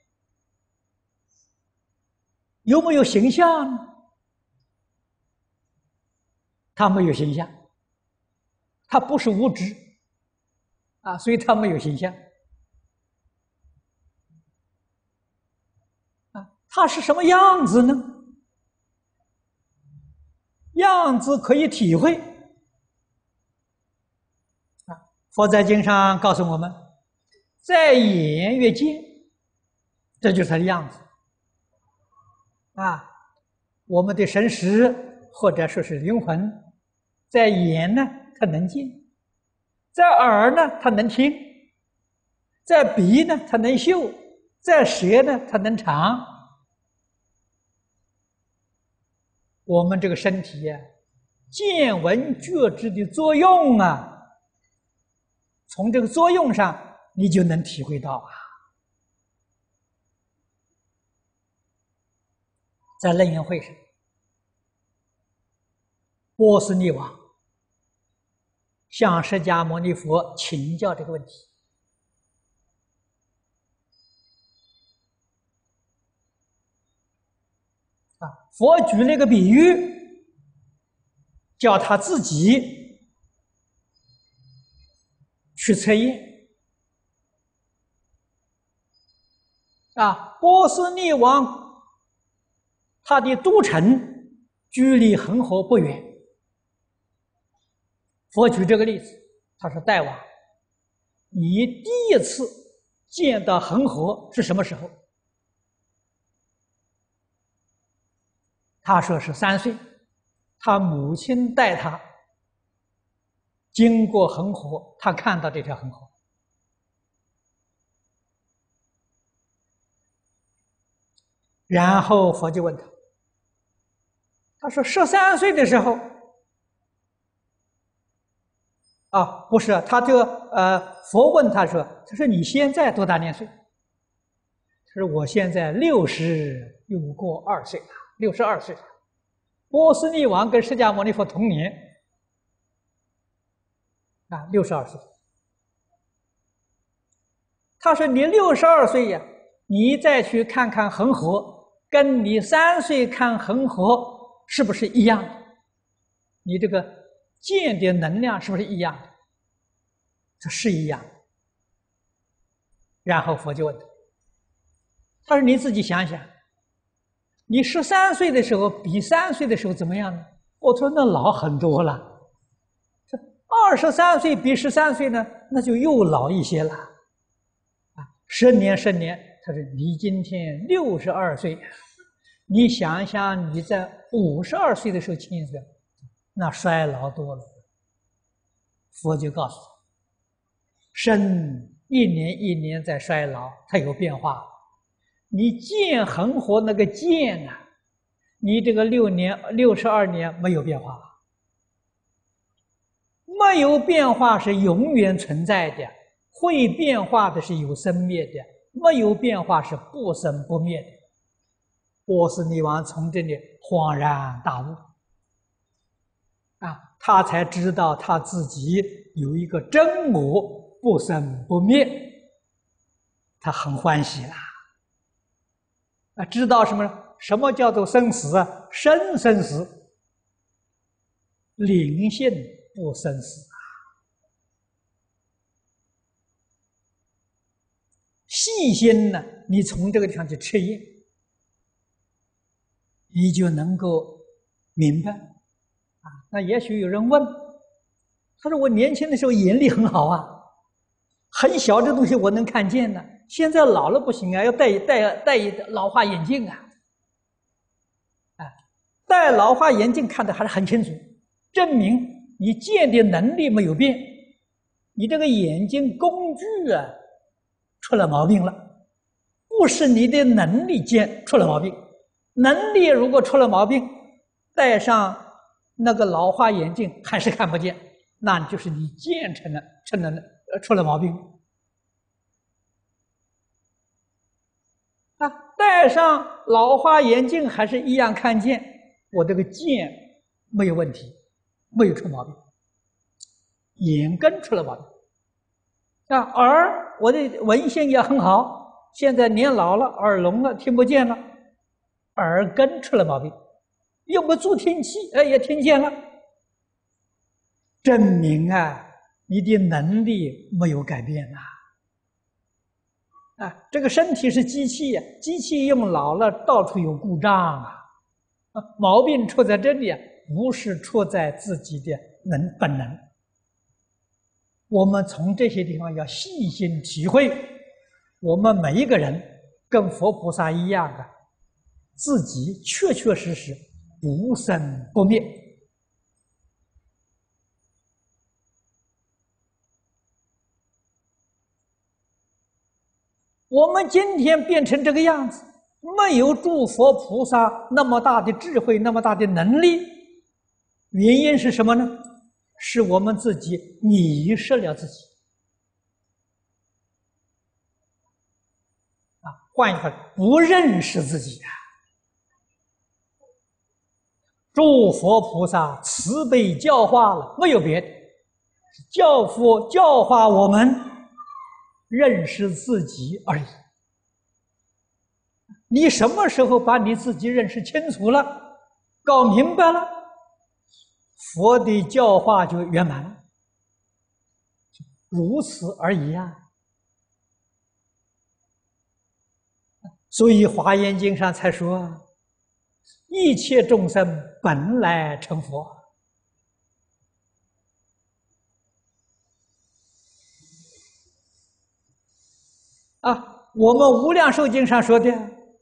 有没有形象呢？它没有形象，它不是无知啊，所以它没有形象啊。它是什么样子呢？样子可以体会啊。佛在经上告诉我们，在眼越见，这就是它的样子啊。我们的神识或者说是灵魂，在眼呢它能见，在耳呢它能听，在鼻呢它能嗅，在舌呢它能尝。我们这个身体呀、啊，见闻觉知的作用啊，从这个作用上你就能体会到啊。在楞严会上，波斯匿王向释迦牟尼佛请教这个问题啊，佛举了一个比喻，叫他自己去测验啊。波斯匿王他的都城距离恒河不远。佛举这个例子，他说：“大王，你第一次见到恒河是什么时候？”他说是三岁，他母亲带他经过恒河，他看到这条恒河。然后佛就问他，他说十三岁的时候，啊，不是，他就呃，佛问他说，他说你现在多大年岁？他说我现在六十又过二岁了，六十二岁了。波斯匿王跟释迦牟尼佛同年，啊，六十二岁。他说你六十二岁呀，你再去看看恒河，跟你三岁看恒河是不是一样的？你这个见的能量是不是一样的？这是一样。然后佛就问他，他说你自己想想， 你十三岁的时候比三岁的时候怎么样呢？我说那老很多了。这二十三岁比十三岁呢，那就又老一些了。啊，十年十年，他说你今天六十二岁，你想想你在五十二岁的时候亲岁，那衰老多了。佛就告诉他，身一年一年在衰老，它有变化。你剑恒河那个剑啊，你这个六年六十二年没有变化，没有变化是永远存在的，会变化的是有生灭的，没有变化是不生不灭的。波斯匿王从这里恍然大悟，啊，他才知道他自己有一个真我不生不灭，他很欢喜啦。啊，知道什么呢？什么叫做生死啊？生生死，灵性不生死啊。细心呢，你从这个地方去测验，你就能够明白啊。那也许有人问，他说我年轻的时候眼力很好啊，很小的东西我能看见呢，现在老了不行啊，要戴戴戴老花眼镜啊。啊，戴老花眼镜看得还是很清楚，证明你见的能力没有变，你这个眼睛工具啊出了毛病了，不是你的能力见出了毛病。能力如果出了毛病，戴上那个老花眼镜还是看不见，那就是你见成了成了出了毛病。啊，戴上老花眼镜还是一样看见，我这个见没有问题，没有出毛病，眼根出了毛病。啊，耳我的闻性也很好，现在年老了，耳聋了，听不见了，耳根出了毛病，用个助听器，哎，也听见了，证明啊，你的能力没有改变呐。啊，这个身体是机器呀，机器用老了，到处有故障啊，啊，毛病出在这里啊，不是出在自己的能本能。我们从这些地方要细心体会，我们每一个人跟佛菩萨一样的，自己确确实实不生不灭。我们今天变成这个样子，没有诸佛菩萨那么大的智慧，那么大的能力，原因是什么呢？是我们自己迷失了自己。啊，换一句话，不认识自己啊！诸佛菩萨慈悲教化了，没有别的，教佛教化我们认识自己而已。你什么时候把你自己认识清楚了，搞明白了，佛的教化就圆满了，如此而已啊！所以《华严经》上才说，一切众生本来成佛。啊，我们《无量寿经》上说的，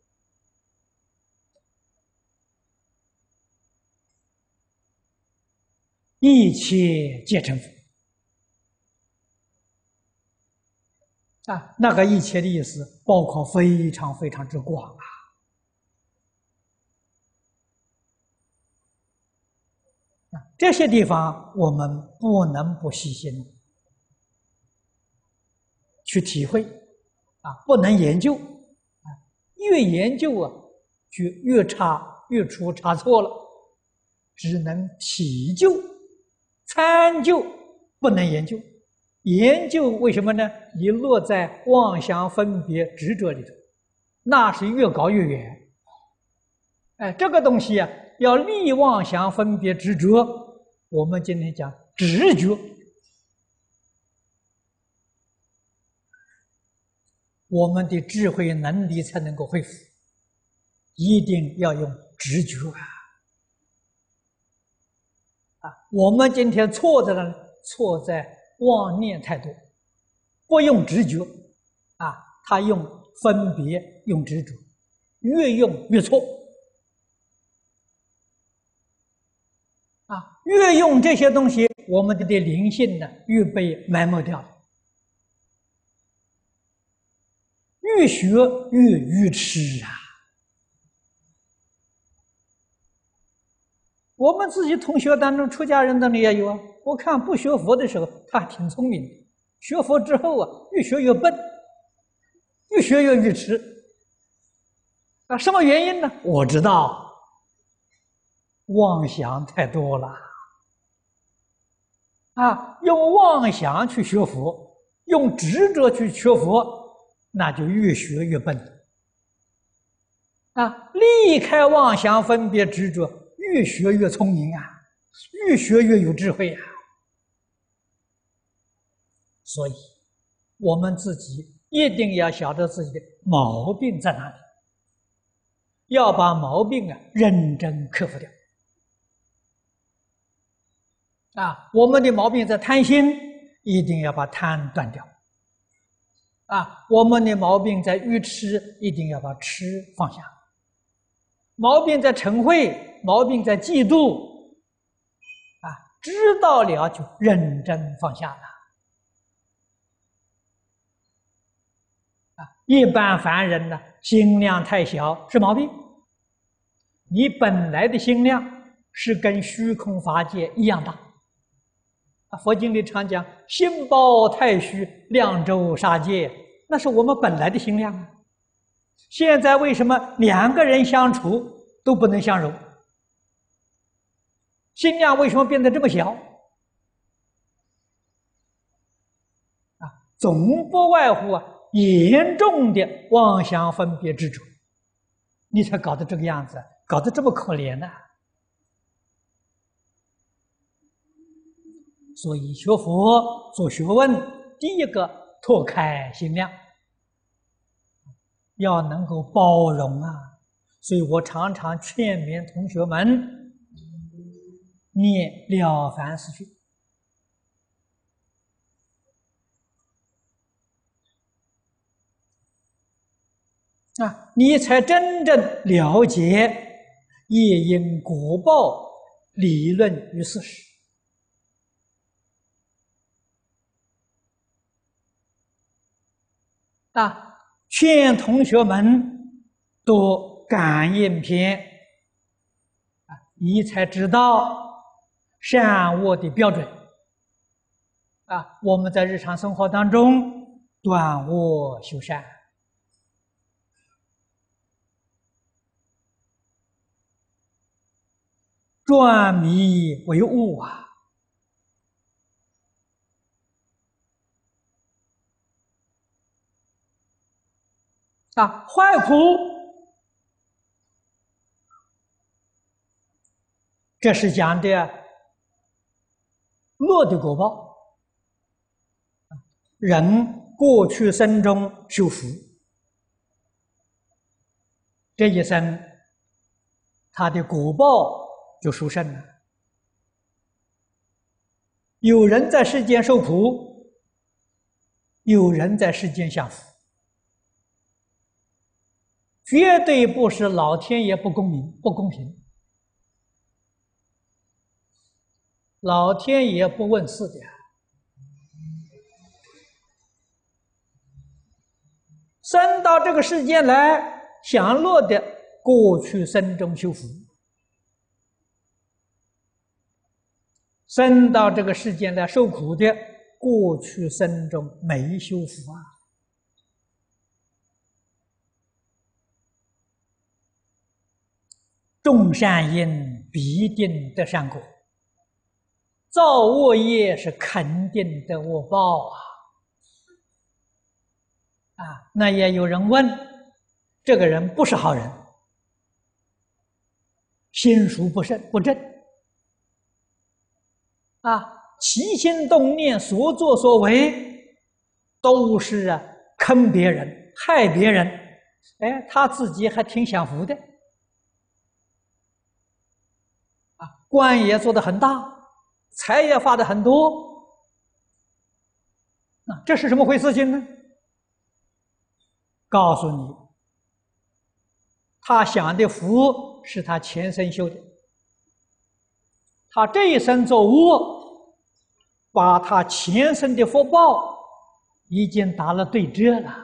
一切皆成佛。啊，那个一切的意思包括非常非常之广啊！啊，这些地方我们不能不细心去体会啊，不能研究啊，越研究啊就越差，越出差错了，只能体究、参究，不能研究。研究为什么呢？你落在妄想分别执着里头，那是越搞越远。哎，这个东西啊，要立妄想分别执着，我们今天讲直觉，我们的智慧能力才能够恢复。 一定要用直觉啊！啊，我们今天错在了，错在妄念太多，不用直觉啊，他用分别，用执着，越用越错啊！越用这些东西，我们的灵性呢，越被埋没掉了。越学越愚痴啊！我们自己同学当中，出家人当中也有啊。我看不学佛的时候，他还挺聪明的；学佛之后啊，越学越笨，越学越愚痴。啊，什么原因呢？我知道，妄想太多了。啊，用妄想去学佛，用执着去学佛。那就越学越笨啊！离开妄想分别执着，越学越聪明啊，越学越有智慧啊。所以，我们自己一定要晓得自己的毛病在哪里，要把毛病啊认真克服掉。啊，我们的毛病在贪心，一定要把贪断掉。啊，我们的毛病在愚痴，一定要把痴放下；毛病在嗔恚，毛病在嫉妒，啊，知道了就认真放下了。啊，一般凡人呢，心量太小是毛病。你本来的心量是跟虚空法界一样大。啊，佛经里常讲“心包太虚，量周沙界”，那是我们本来的心量啊。现在为什么两个人相处都不能相容？心量为什么变得这么小？啊，总不外乎啊严重的妄想分别执着，你才搞得这个样子，搞得这么可怜呢、啊。所以学佛做学问，第一个拓开心量，要能够包容啊。所以我常常劝勉同学们念《了凡四训》啊，你才真正了解业因果报理论与事实。啊，劝同学们读感应篇啊，你才知道善恶的标准啊。我们在日常生活当中断恶修善，转迷为悟啊。啊，坏苦，这是讲的恶的果报。人过去生中修福，这一生他的果报就殊胜了。有人在世间受苦，有人在世间享福。绝对不是老天爷不公平，不公平。老天爷不问事的，生到这个世间来享乐的，过去生中修福；生到这个世间来受苦的，过去生中没修福啊。种善因必定得善果，造恶业是肯定的恶报啊！啊，那也有人问，这个人不是好人，心术不正不正啊，起心动念所作所为都是啊坑别人害别人，哎，他自己还挺享福的。 官也做得很大，财也发得很多，啊，这是什么回事情呢？告诉你，他享的福是他前生修的，他这一生做恶，把他前生的福报已经打了对折了。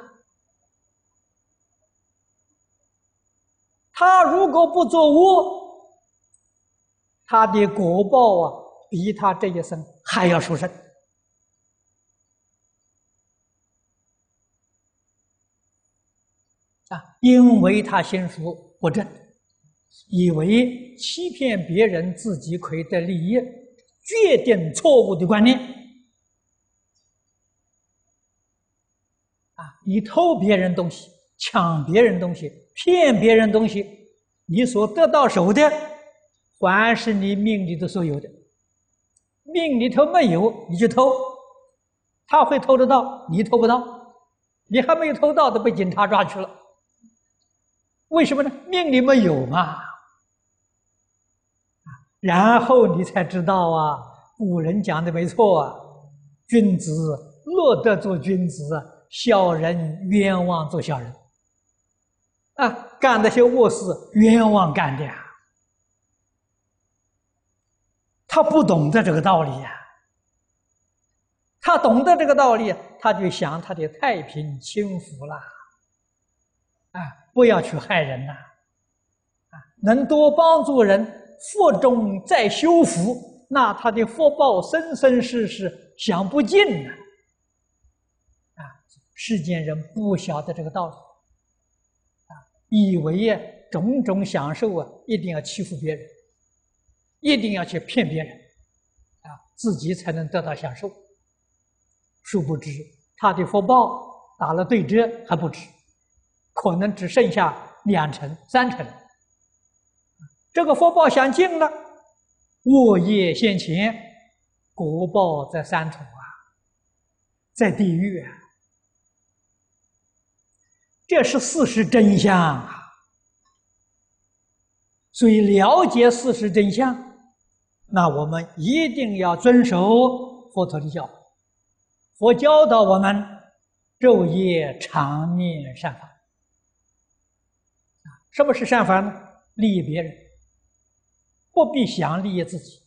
他如果不做恶，他的果报啊，比他这一生还要殊胜。啊，因为他心术不正，以为欺骗别人，自己可以得利益，决定错误的观念。啊，你偷别人东西，抢别人东西，骗别人东西，你所得到手的，还是你命里头所有的。命里头没有，你就偷，他会偷得到，你偷不到，你还没有偷到，都被警察抓去了。为什么呢？命里没有嘛。然后你才知道啊，古人讲的没错啊，君子乐得做君子，小人冤枉做小人。啊，干那些恶事冤枉干的呀。他不懂得这个道理呀、啊，他懂得这个道理，他就想他的太平清福啦。啊，不要去害人呐！啊，能多帮助人，福中再修福，那他的福报生生世世享不尽呐！啊，世间人不晓得这个道理，啊，以为啊种种享受啊一定要欺负别人，一定要去骗别人，啊，自己才能得到享受。殊不知他的福报打了对折还不止。可能只剩下两成、三成，这个福报享尽了，恶业现前，果报在三途啊，在地狱啊，这是事实真相啊。所以了解事实真相，那我们一定要遵守佛陀的教。佛教导我们昼夜常念善法。什么是善法呢？利益别人，不必想利益自己。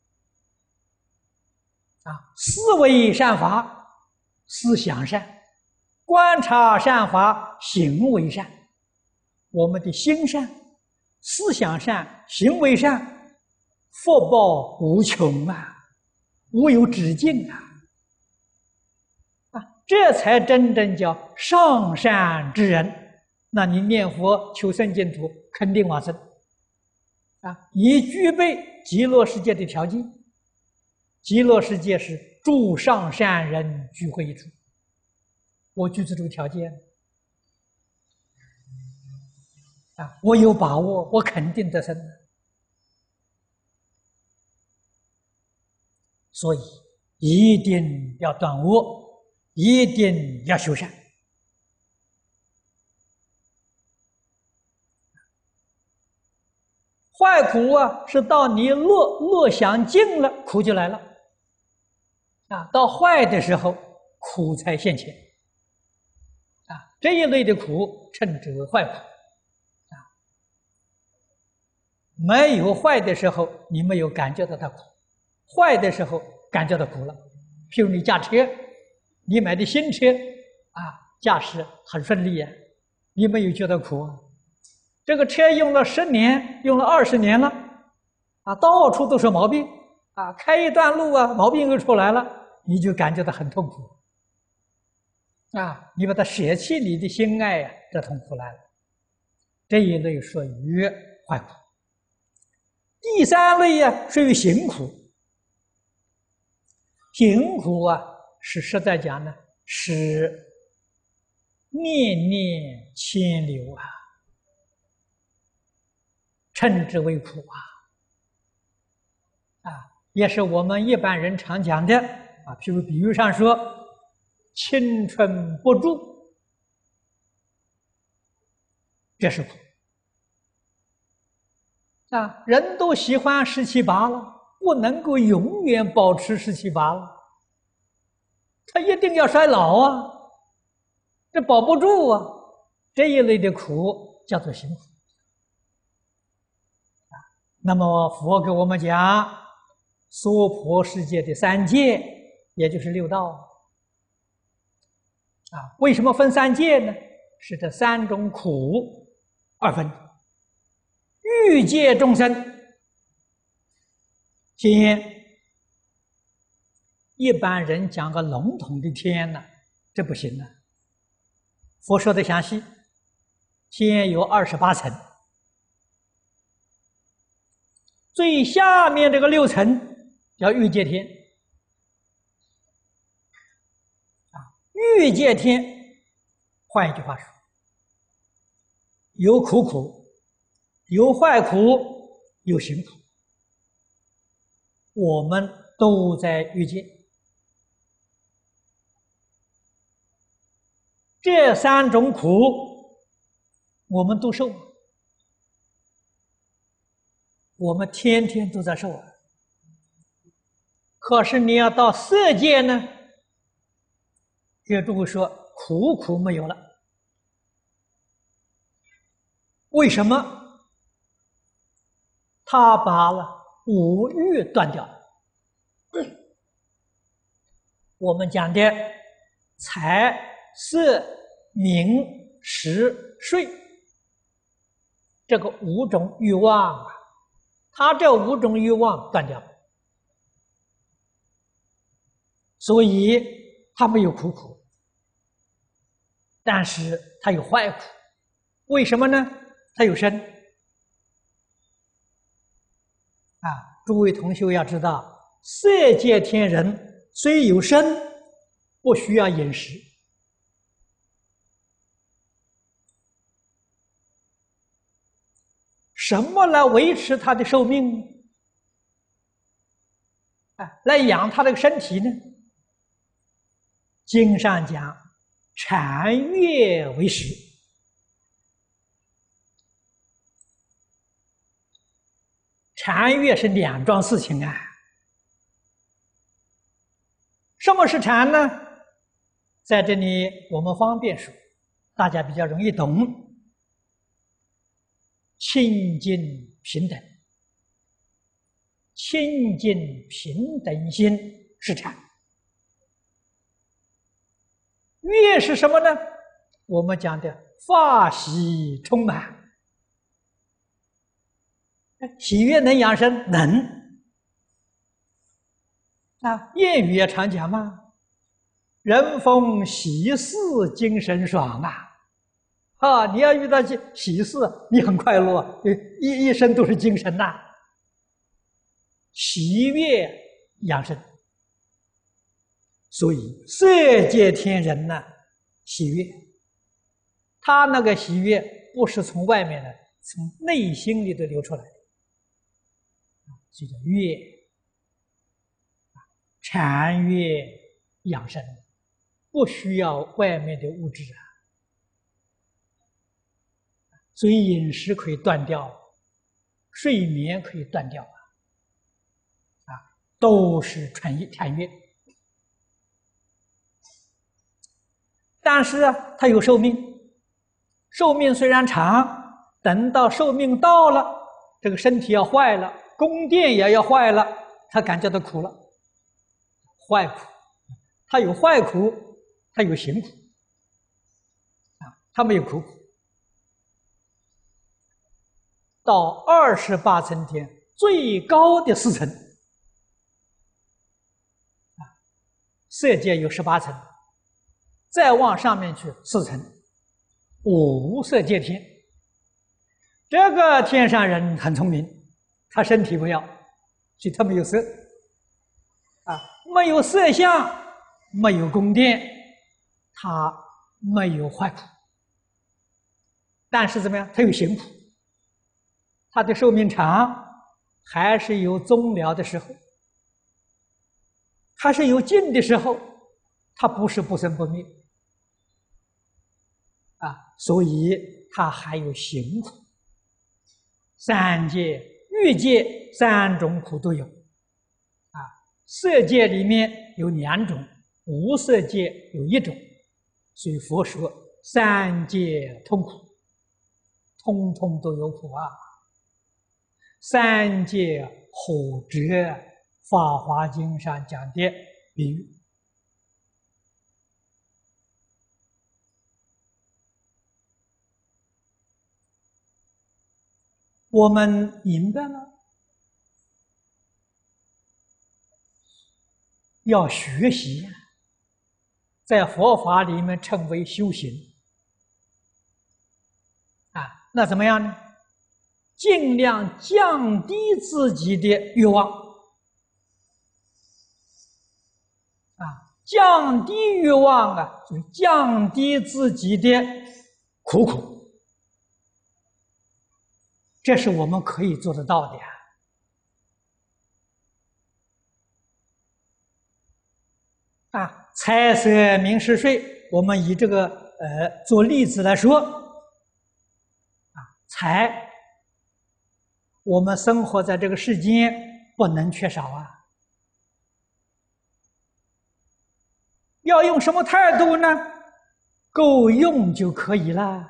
啊，思维善法，思想善；观察善法，行为善。我们的心善、思想善、行为善，福报无穷啊，无有止境啊！啊，这才真正叫上善之人。那你念佛求生净土，肯定往生啊！已具备极乐世界的条件。极乐世界是诸上善人聚会一处，我具足这个条件啊！我有把握，我肯定得生。所以一定要断恶，一定要修善。坏苦啊，是到你乐乐享尽了，苦就来了。啊，到坏的时候，苦才现前。啊，这一类的苦称之为坏苦。啊，没有坏的时候，你没有感觉到它苦；坏的时候，感觉到苦了。譬如你驾车，你买的新车，啊，驾驶很顺利呀，你没有觉得苦啊。这个车用了十年，用了二十年了，啊，到处都是毛病，啊，开一段路啊，毛病又出来了，你就感觉到很痛苦，啊，你把它舍弃你的心爱啊，这痛苦来了。这一类属于坏苦。第三类呀，属于行苦。行苦啊，是实在讲呢，是念念牵流啊。称之为苦啊，啊，也是我们一般人常讲的啊。譬如比喻上说，青春不住，这是苦啊，人都喜欢十七八了，不能够永远保持十七八了，他一定要衰老啊，这保不住啊。这一类的苦叫做行苦。啊，那么佛给我们讲娑婆世界的三界，也就是六道。啊，为什么分三界呢？是这三种苦二分。欲界众生，天，一般人讲个笼统的天呢，这不行啊。佛说的详细，天有二十八层，最下面这个六层叫欲界天。啊，欲界天，换一句话说，有苦苦，有坏苦，有行苦，我们都在欲界。这三种苦，我们都受，我们天天都在受啊。可是你要到色界呢，这诸位说苦苦没有了，为什么？他把了五欲断掉了。我们讲的财、色、名、食、睡，这个五种欲望啊，他这五种欲望断掉了，所以他没有苦苦，但是他有坏苦。为什么呢？他有生。啊，诸位同学要知道，色界天人虽有生，不需要饮食。什么来维持他的寿命呢？啊，来养他这个身体呢？经上讲，禅悦为食。禅悦是两桩事情啊。什么是禅呢？在这里我们方便说，大家比较容易懂。清净平等，清净平等心是禅。悦是什么呢？我们讲的法喜充满。喜悦能养生，能。啊，谚语也常讲嘛，人逢喜事精神爽啊！啊，你要遇到喜事，你很快乐，一一生都是精神呐、啊。喜悦养生，所以色界天人呢，喜悦，他那个喜悦不是从外面的，从内心里头流出来的。这叫悦，禅悦养生，不需要外面的物质啊。所以饮食可以断掉，睡眠可以断掉啊，啊，都是禅悦禅悦。但是啊，它有寿命，寿命虽然长，等到寿命到了，这个身体要坏了。宫殿也要坏了，他感觉到苦了，坏苦，他有坏苦，他有行苦，啊，他没有苦苦。到二十八层天最高的四层，啊，色界有十八层，再往上面去四层，无色界天。这个天上人很聪明。他身体不要，所以他没有色，啊，没有色相，没有宫殿，他没有坏苦，但是怎么样？他有行苦，他的寿命长，还是有终了的时候，还是有尽的时候，他不是不生不灭，啊，所以他还有行苦。三界欲界三种苦都有，啊，色界里面有两种，无色界有一种，所以佛说三界痛苦，通通都有苦啊。三界火折，《法华经》上讲的比喻。我们明白了，要学习，在佛法里面称为修行啊。那怎么样呢？尽量降低自己的欲望啊，降低欲望啊，就降低自己的苦苦，这是我们可以做得到的呀。啊，财色名食睡，我们以这个呃做例子来说，啊，财，我们生活在这个世间不能缺少啊。要用什么态度呢？够用就可以了，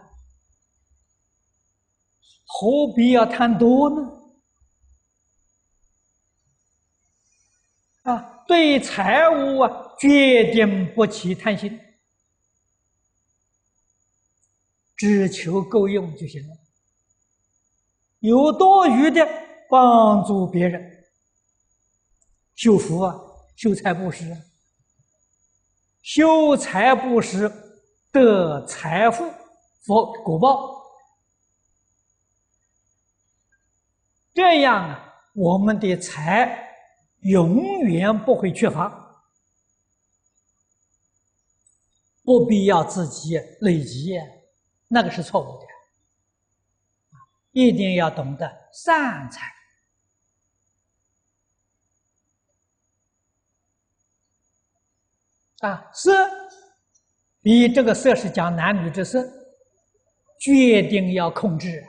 何必要贪多呢？啊，对财物啊，决定不起贪心，只求够用就行了。有多余的帮助别人，修福啊，修财布施啊，修财布施得财富佛果报，这样啊，我们的财永远不会缺乏，不必要自己累积，那个是错误的。一定要懂得善财啊，色比这个色是讲男女之色，决定要控制，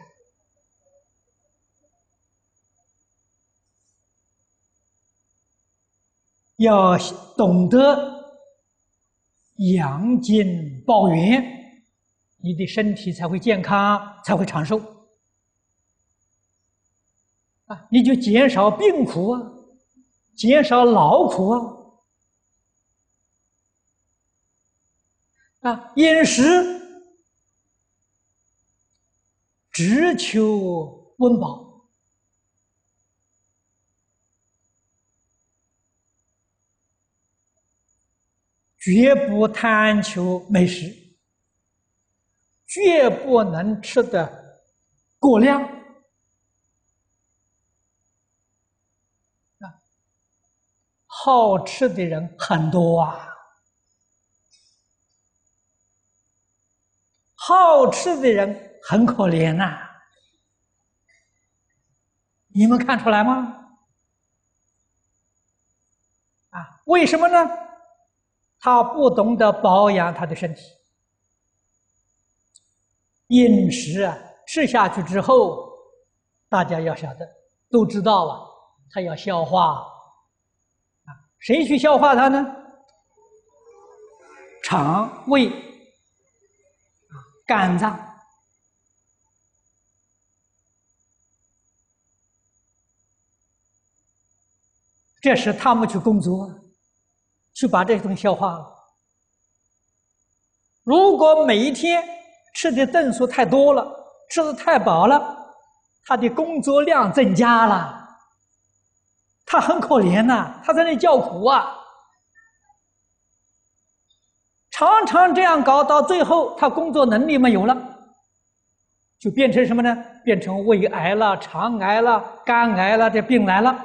要懂得养精抱元，你的身体才会健康，才会长寿啊！你就减少病苦啊，减少劳苦啊。啊，饮食只求温饱，绝不贪求美食，绝不能吃得过量啊！好吃的人很多啊，好吃的人很可怜呐、啊，你们看出来吗？啊，为什么呢？他不懂得保养他的身体，饮食啊，吃下去之后，大家要晓得，都知道啊，他要消化啊，谁去消化它呢？肠胃啊，肝脏。这时他们去工作，去把这些东西消化了。如果每一天吃的顿数太多了，吃的太饱了，他的工作量增加了，他很可怜呐、啊，他在那里叫苦啊。常常这样搞，到最后他工作能力没有了，就变成什么呢？变成胃癌了、肠癌了、肝癌了，这病来了。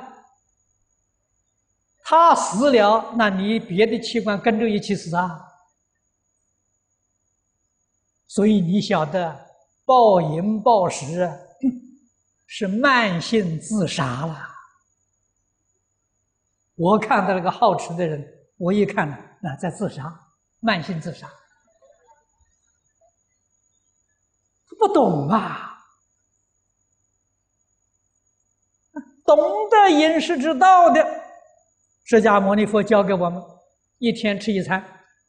他死了，那你别的器官跟着一起死啊！所以你晓得，暴饮暴食是慢性自杀了。我看到那个好吃的人，我一看啊，在自杀，慢性自杀，不懂啊！ 懂得饮食之道的，释迦牟尼佛教给我们，一天吃一餐。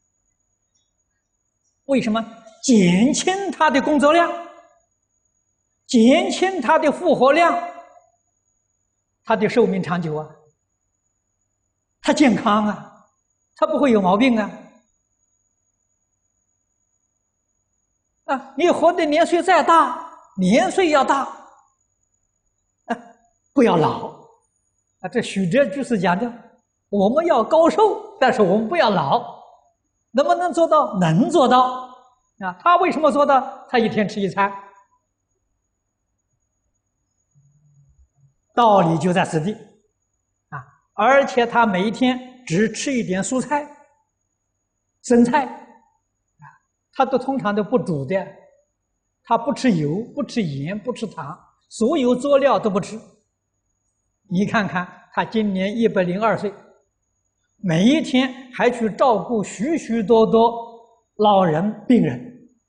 为什么？减轻他的工作量，减轻他的负荷量，他的寿命长久啊，他健康啊，他不会有毛病啊。啊，你活的年岁再大，年岁要大，啊，不要老，啊，这许哲居士讲的，我们要高寿，但是我们不要老，能不能做到？能做到。啊，他为什么做到？他一天吃一餐，道理就在此地，啊，而且他每一天只吃一点蔬菜、生菜，啊，他都通常都不煮的，他不吃油、不吃盐、不吃糖，所有佐料都不吃。你看看，他今年一百零二岁，每一天还去照顾许许多多老人、病人。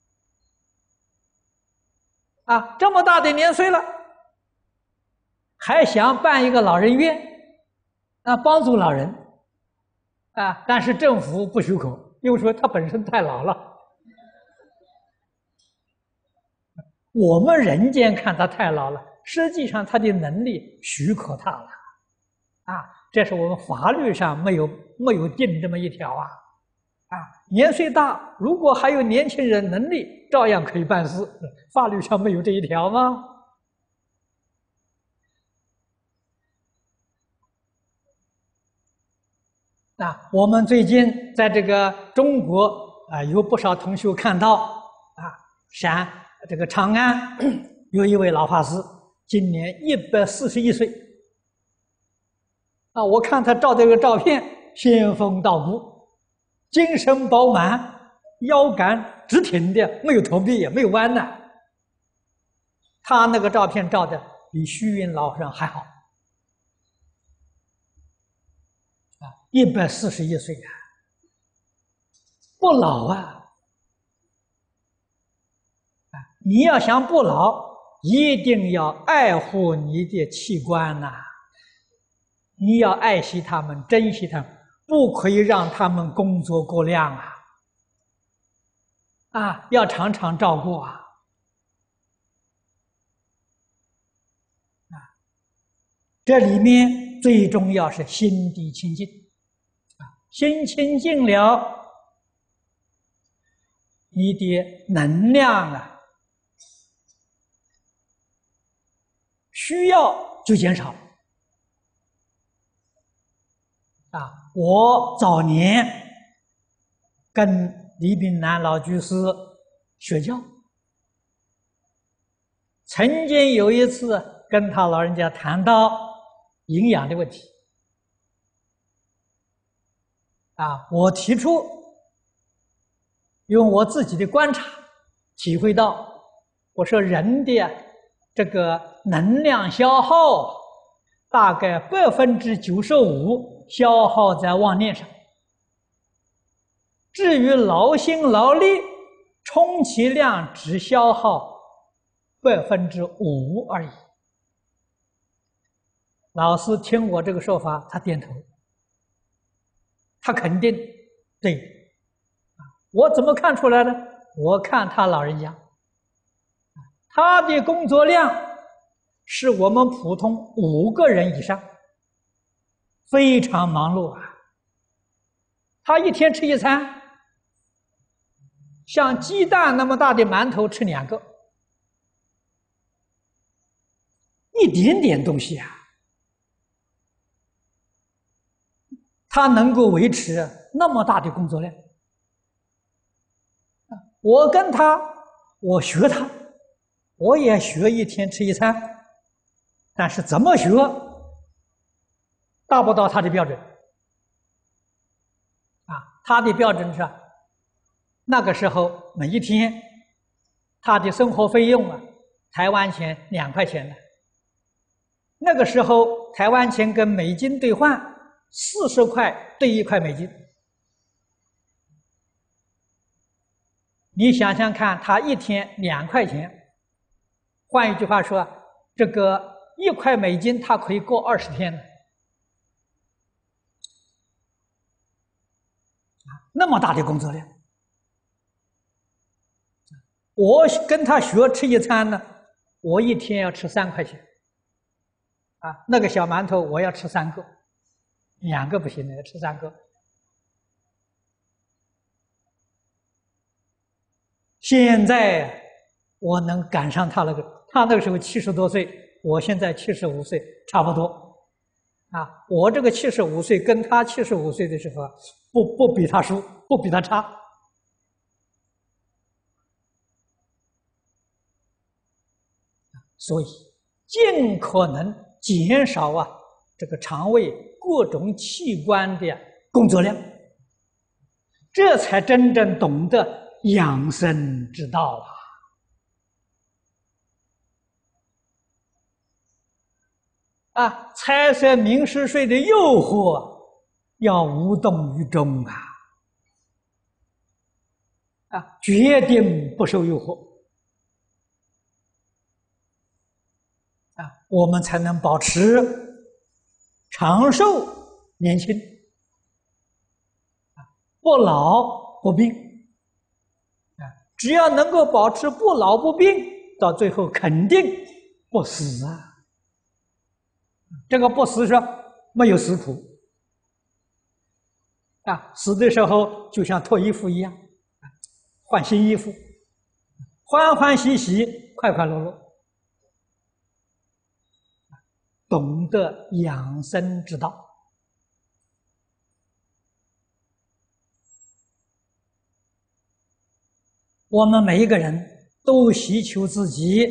啊，这么大的年岁了，还想办一个老人院，啊，帮助老人，啊，但是政府不许可，因为说他本身太老了。我们人间看他太老了，实际上他的能力许可他了，啊，这是我们法律上没有没有定这么一条啊，啊，年岁大，如果还有年轻人能力，照样可以办事，法律上没有这一条吗？啊，我们最近在这个中国啊，有不少同学看到啊，陕这个长安有一位老法师，今年一百四十一岁。啊，我看他照这个照片，仙风道骨，精神饱满，腰杆直挺的，没有驼背也没有弯的。他那个照片照的比虚云老和尚还好。啊，一百四十一岁啊，不老啊！啊，你要想不老，一定要爱护你的器官呐、啊，你要爱惜他们，珍惜他们，不可以让他们工作过量啊！啊，要常常照顾啊！啊，这里面最重要是心地清净啊，心清净了，你的能量啊，需要就减少。啊，我早年跟李炳南老居士学教，曾经有一次跟他老人家谈到营养的问题，啊，我提出用我自己的观察体会到，我说人的这个能量消耗大概百分之九十五消耗在妄念上，至于劳心劳力，充其量只消耗百分之五而已。老师听我这个说法，他点头，他肯定对。我怎么看出来呢？我看他老人家，他的工作量是我们普通五个人以上，非常忙碌啊。他一天吃一餐，像鸡蛋那么大的馒头吃两个，一点点东西啊，他能够维持那么大的工作量。我跟他，我学他，我也学一天吃一餐，但是怎么学，达不到他的标准。啊，他的标准是，那个时候每一天，他的生活费用啊，台湾钱两块钱呢。那个时候台湾钱跟美金兑换，四十块兑一块美金。你想想看，他一天两块钱，换一句话说，这个一块美金它可以过二十天呢，那么大的工作量。我跟他学吃一餐呢，我一天要吃三块钱，啊，那个小馒头我要吃三个，两个不行的，要吃三个。现在我能赶上他那个，他那个时候七十多岁，我现在七十五岁，差不多。啊，我这个七十五岁跟他七十五岁的时候，不不比他输，不比他差。所以，尽可能减少啊这个肠胃各种器官的工作量，这才真正懂得养生之道啊！啊，财色名食睡的诱惑要无动于衷啊！啊，决定不受诱惑。啊，我们才能保持长寿年轻，啊，不老不病，啊，只要能够保持不老不病，到最后肯定不死啊！这个不死是没有死苦，啊，死的时候就像脱衣服一样，换新衣服，欢欢喜喜，快快乐乐。懂得养生之道，我们每一个人都希求自己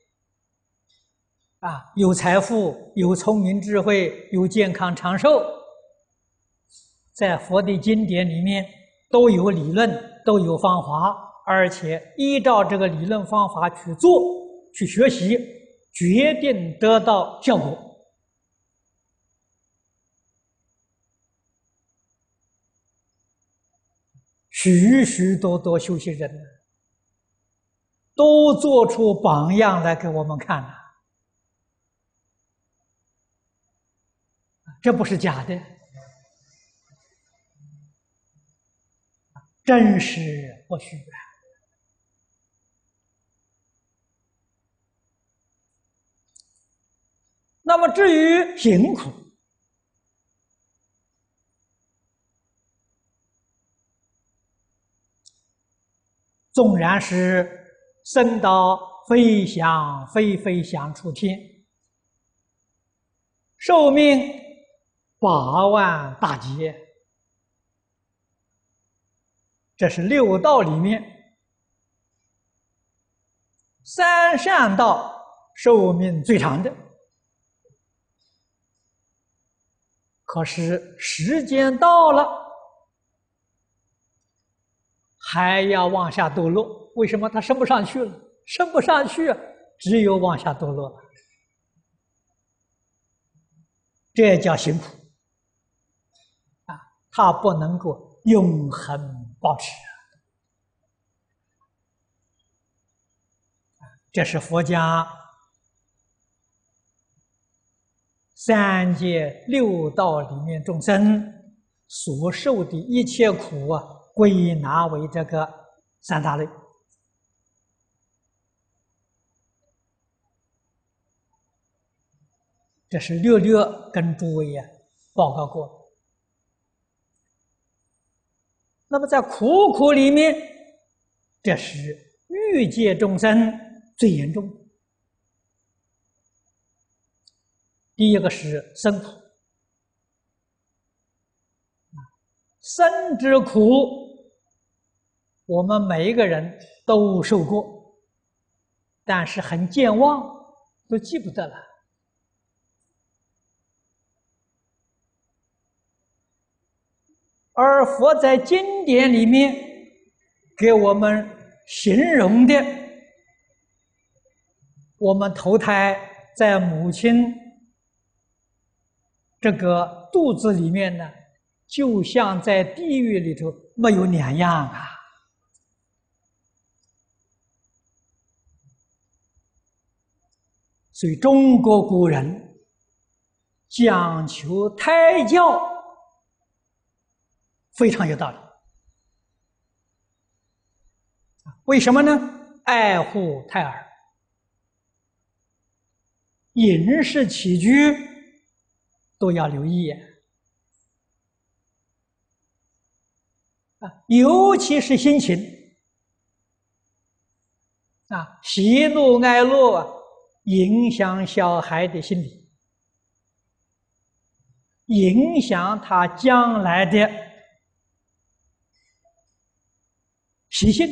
啊有财富、有聪明智慧、有健康长寿。在佛的经典里面都有理论，都有方法，而且依照这个理论方法去做、去学习，决定得到效果。许许多多修行人都做出榜样来给我们看了，这不是假的，真实不虚啊。那么至于辛苦，纵然是升到飞翔飞飞翔出天，寿命八万大劫，这是六道里面三善道寿命最长的。可是时间到了，还要往下堕落，为什么？他升不上去了，升不上去，只有往下堕落了，这叫辛苦啊！他不能够永恒保持。这是佛家三界六道里面众生所受的一切苦啊，归纳为这个三大类。这是略略跟诸位啊报告过。那么在苦苦里面，这是欲界众生最严重的。第一个是生苦，生之苦，我们每一个人都受过，但是很健忘，都记不得了。而佛在经典里面给我们形容的，我们投胎在母亲这个肚子里面呢，就像在地狱里头没有两样啊！ 所以中国古人讲求胎教非常有道理。为什么呢？爱护胎儿，饮食起居都要留意啊，尤其是心情啊，喜怒哀乐啊，影响小孩的心理，影响他将来的习性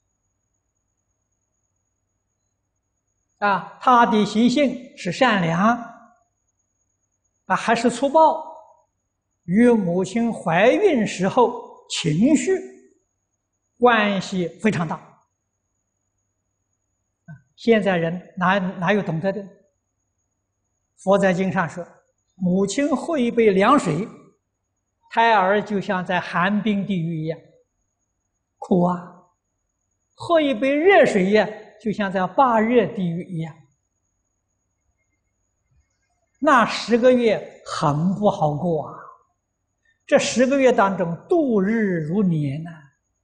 啊，他的习性是善良啊，还是粗暴，与母亲怀孕时候情绪关系非常大。现在人哪哪有懂得的？佛在经上说，母亲喝一杯凉水，胎儿就像在寒冰地狱一样苦啊；喝一杯热水呀，就像在霸热地狱一样。那十个月很不好过啊！这十个月当中，度日如年呐！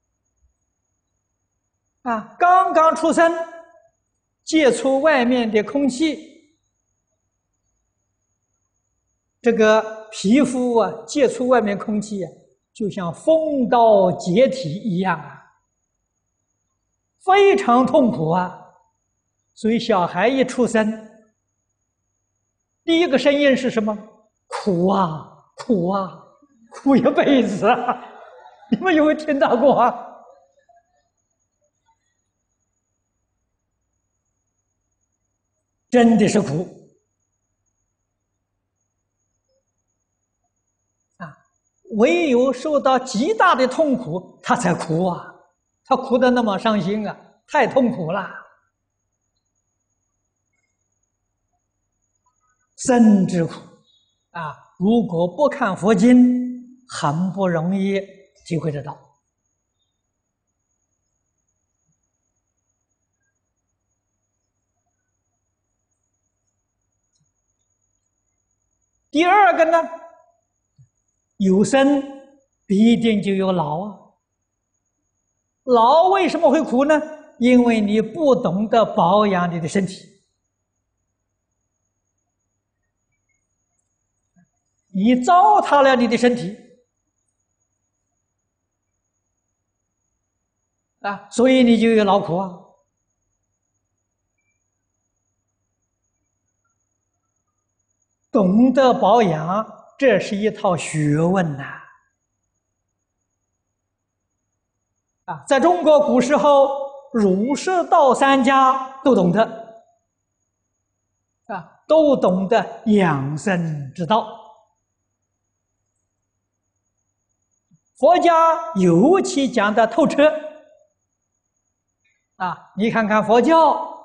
啊，刚刚出生，接触外面的空气，这个皮肤啊，接触外面空气啊，就像风刀解体一样啊，非常痛苦啊！所以小孩一出生，第一个声音是什么？苦啊，苦啊，苦一辈子啊！你们有没有听到过啊？真的是苦啊！唯有受到极大的痛苦，他才苦啊！他哭得那么伤心啊，太痛苦了。生之苦啊，如果不看佛经，很不容易体会得到。第二个呢，有生必定就有老啊。老为什么会苦呢？因为你不懂得保养你的身体，你糟蹋了你的身体啊，所以你就有劳苦啊。懂得保养，这是一套学问呐！啊，在中国古时候，儒释道三家都懂得，啊，都懂得养生之道。佛家尤其讲得透彻，啊，你看看佛教。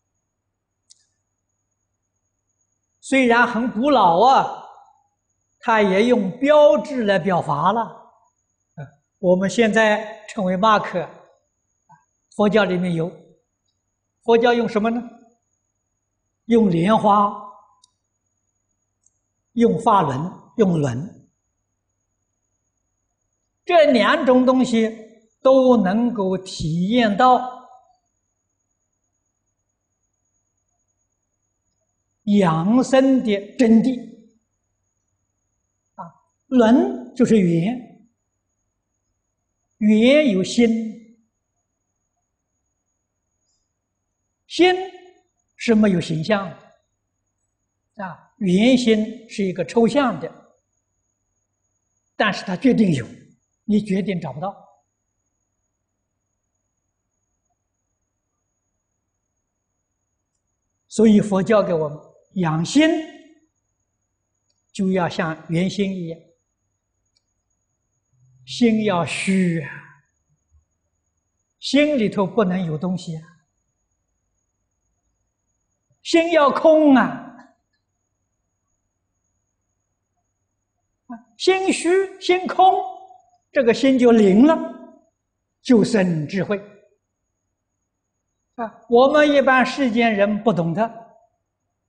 虽然很古老啊，它也用标志来表法了。我们现在称为 mark， 佛教里面有。佛教用什么呢？用莲花，用法轮，用轮。这两种东西都能够体验到养生的真谛啊，轮就是圆，圆有心，心是没有形象的啊，圆心是一个抽象的，但是它决定有，你决定找不到。所以佛教给我们养心，就要像圆心一样，心要虚啊，心里头不能有东西啊，心要空啊，心虚心空，这个心就灵了，就生智慧啊。我们一般世间人不懂得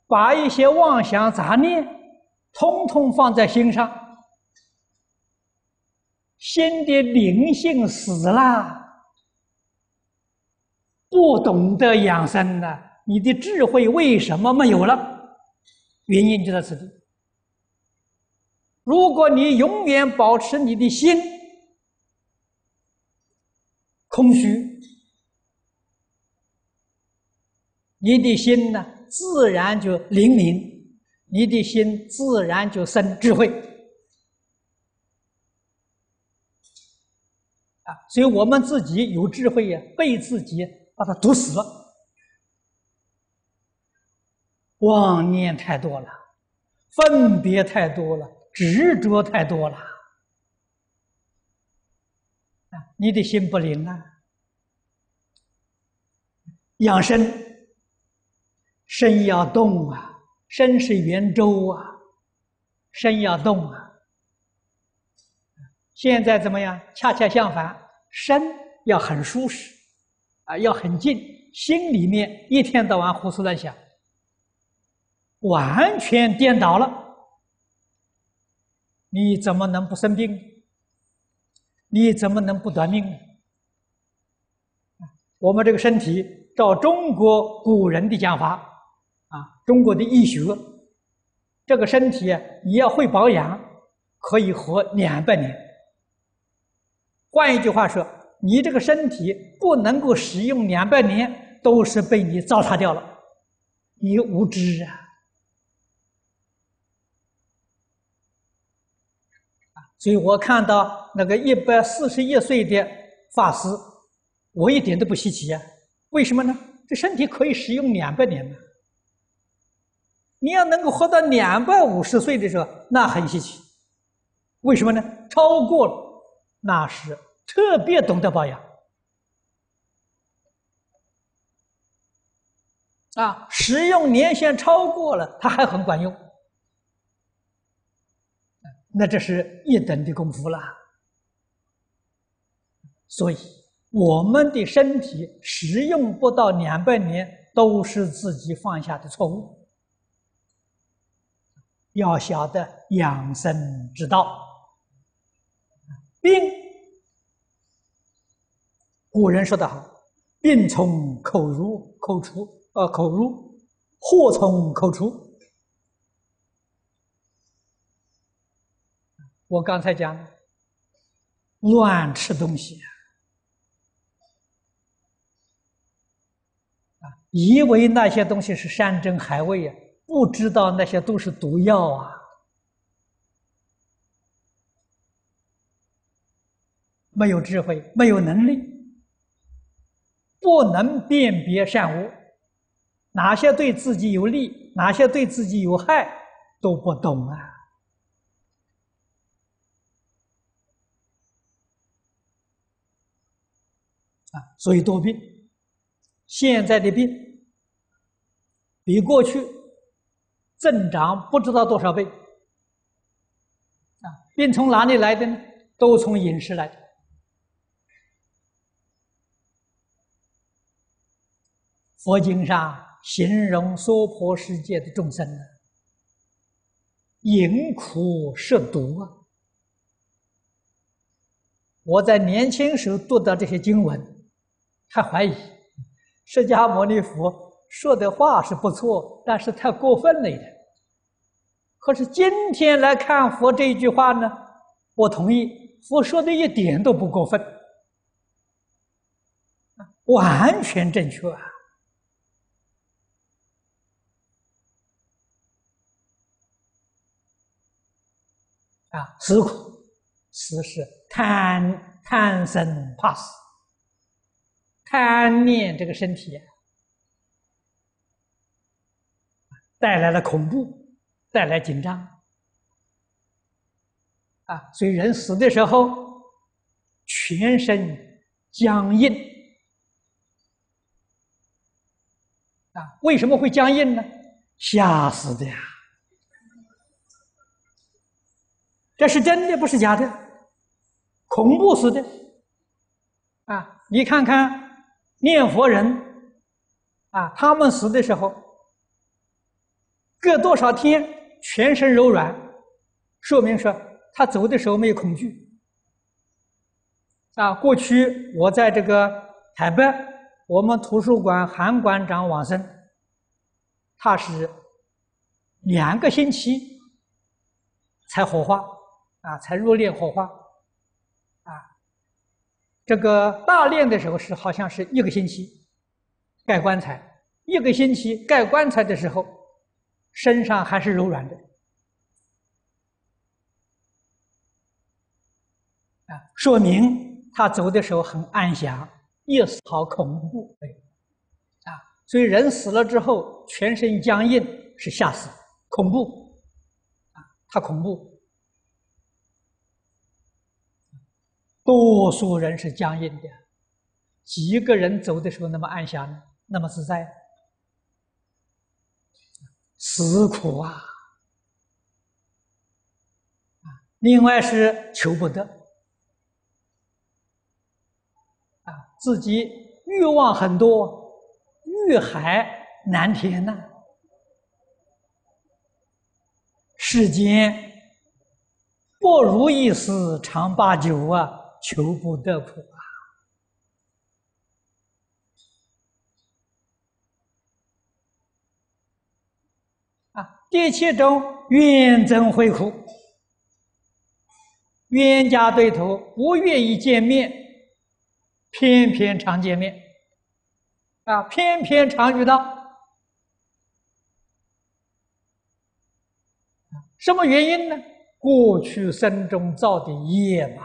把一些妄想杂念通通放在心上，心的灵性死了，不懂得养生了，你的智慧为什么没有了？原因就在此地。如果你永远保持你的心空虚，你的心呢，自然就灵敏，你的心自然就生智慧啊！所以我们自己有智慧呀，被自己把它堵死了，妄念太多了，分别太多了，执着太多了啊！你的心不灵啊！养生，身要动啊，身是圆周啊，身要动啊。现在怎么样？恰恰相反，身要很舒适啊，要很静，心里面一天到晚胡思乱想，完全颠倒了。你怎么能不生病？你怎么能不得命呢？我们这个身体，照中国古人的讲法啊，中国的医学，这个身体你要会保养，可以活两百年。换一句话说，你这个身体不能够使用两百年，都是被你糟蹋掉了，你无知啊！所以我看到那个一百四十一岁的法师，我一点都不稀奇啊！为什么呢？这身体可以使用两百年呢。你要能够活到两百五十岁的时候，那很稀奇。为什么呢？超过了，那是特别懂得保养啊！使用年限超过了，它还很管用。那这是一等的功夫了。所以我们的身体使用不到两百年，都是自己犯下的错误。要晓得养生之道。病，古人说得好，病从口入，口出，呃，口入，祸从口出。我刚才讲，乱吃东西啊，以为那些东西是山珍海味啊，不知道那些都是毒药啊。没有智慧，没有能力，不能辨别善恶，哪些对自己有利，哪些对自己有害，都不懂啊。啊，所以多病。现在的病比过去增长不知道多少倍。啊，病从哪里来的呢？都从饮食来的。佛经上形容娑婆世界的众生呢，饮苦食毒啊。我在年轻时候读到这些经文，还怀疑释迦牟尼佛说的话是不错，但是太过分了一点。可是今天来看佛这一句话呢，我同意，佛说的一点都不过分，完全正确啊！啊，死苦，死是贪贪生怕死，贪念这个身体带来了恐怖，带来紧张啊，所以人死的时候全身僵硬啊，为什么会僵硬呢？吓死的呀！这是真的，不是假的，恐怖死的啊！你看看念佛人啊，他们死的时候隔多少天全身柔软，说明说他走的时候没有恐惧。啊，过去我在这个台北，我们图书馆韩馆长往生，他是两个星期才火化，啊，才入殓火化，啊，这个大殓的时候是好像是一个星期盖棺材，一个星期盖棺材的时候，身上还是柔软的，啊，说明他走的时候很安详，一丝毫恐怖，啊，所以人死了之后全身僵硬是吓死，恐怖，啊，他恐怖。多数人是僵硬的，几个人走的时候那么安详呢？那么自在？死苦啊！另外是求不得，啊，自己欲望很多，欲海难填呐。世间不如意事常八九啊，求不得苦啊！啊，第七种怨憎会苦，冤家对头不愿意见面，偏偏常见面，啊，偏偏常遇到。什么原因呢？过去生中造的业嘛。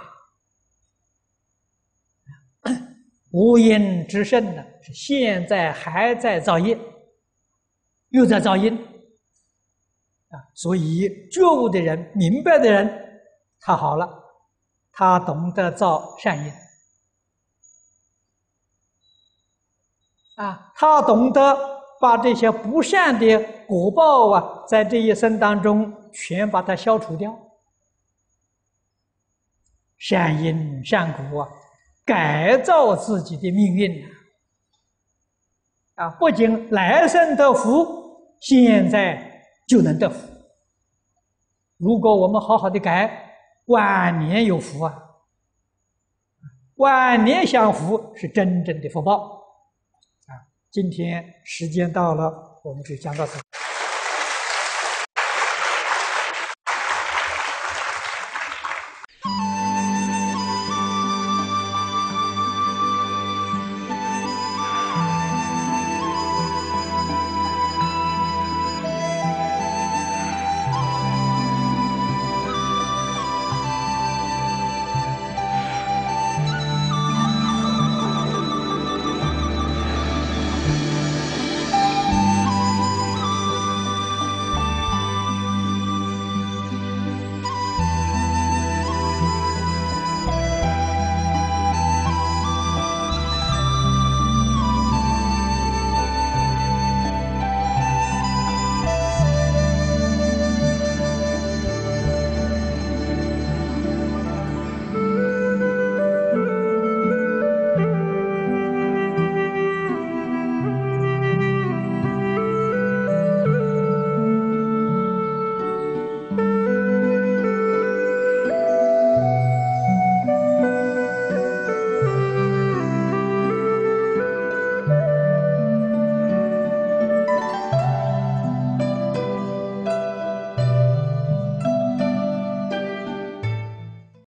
无因之甚呢，是现在还在造业，又在造因啊。所以觉悟的人、明白的人，他好了，他懂得造善因啊，他懂得把这些不善的果报啊，在这一生当中全把它消除掉。善因善果啊，改造自己的命运啊！不仅来生得福，现在就能得福。如果我们好好的改，晚年有福啊！晚年享福是真正的福报啊！今天时间到了，我们就讲到这里。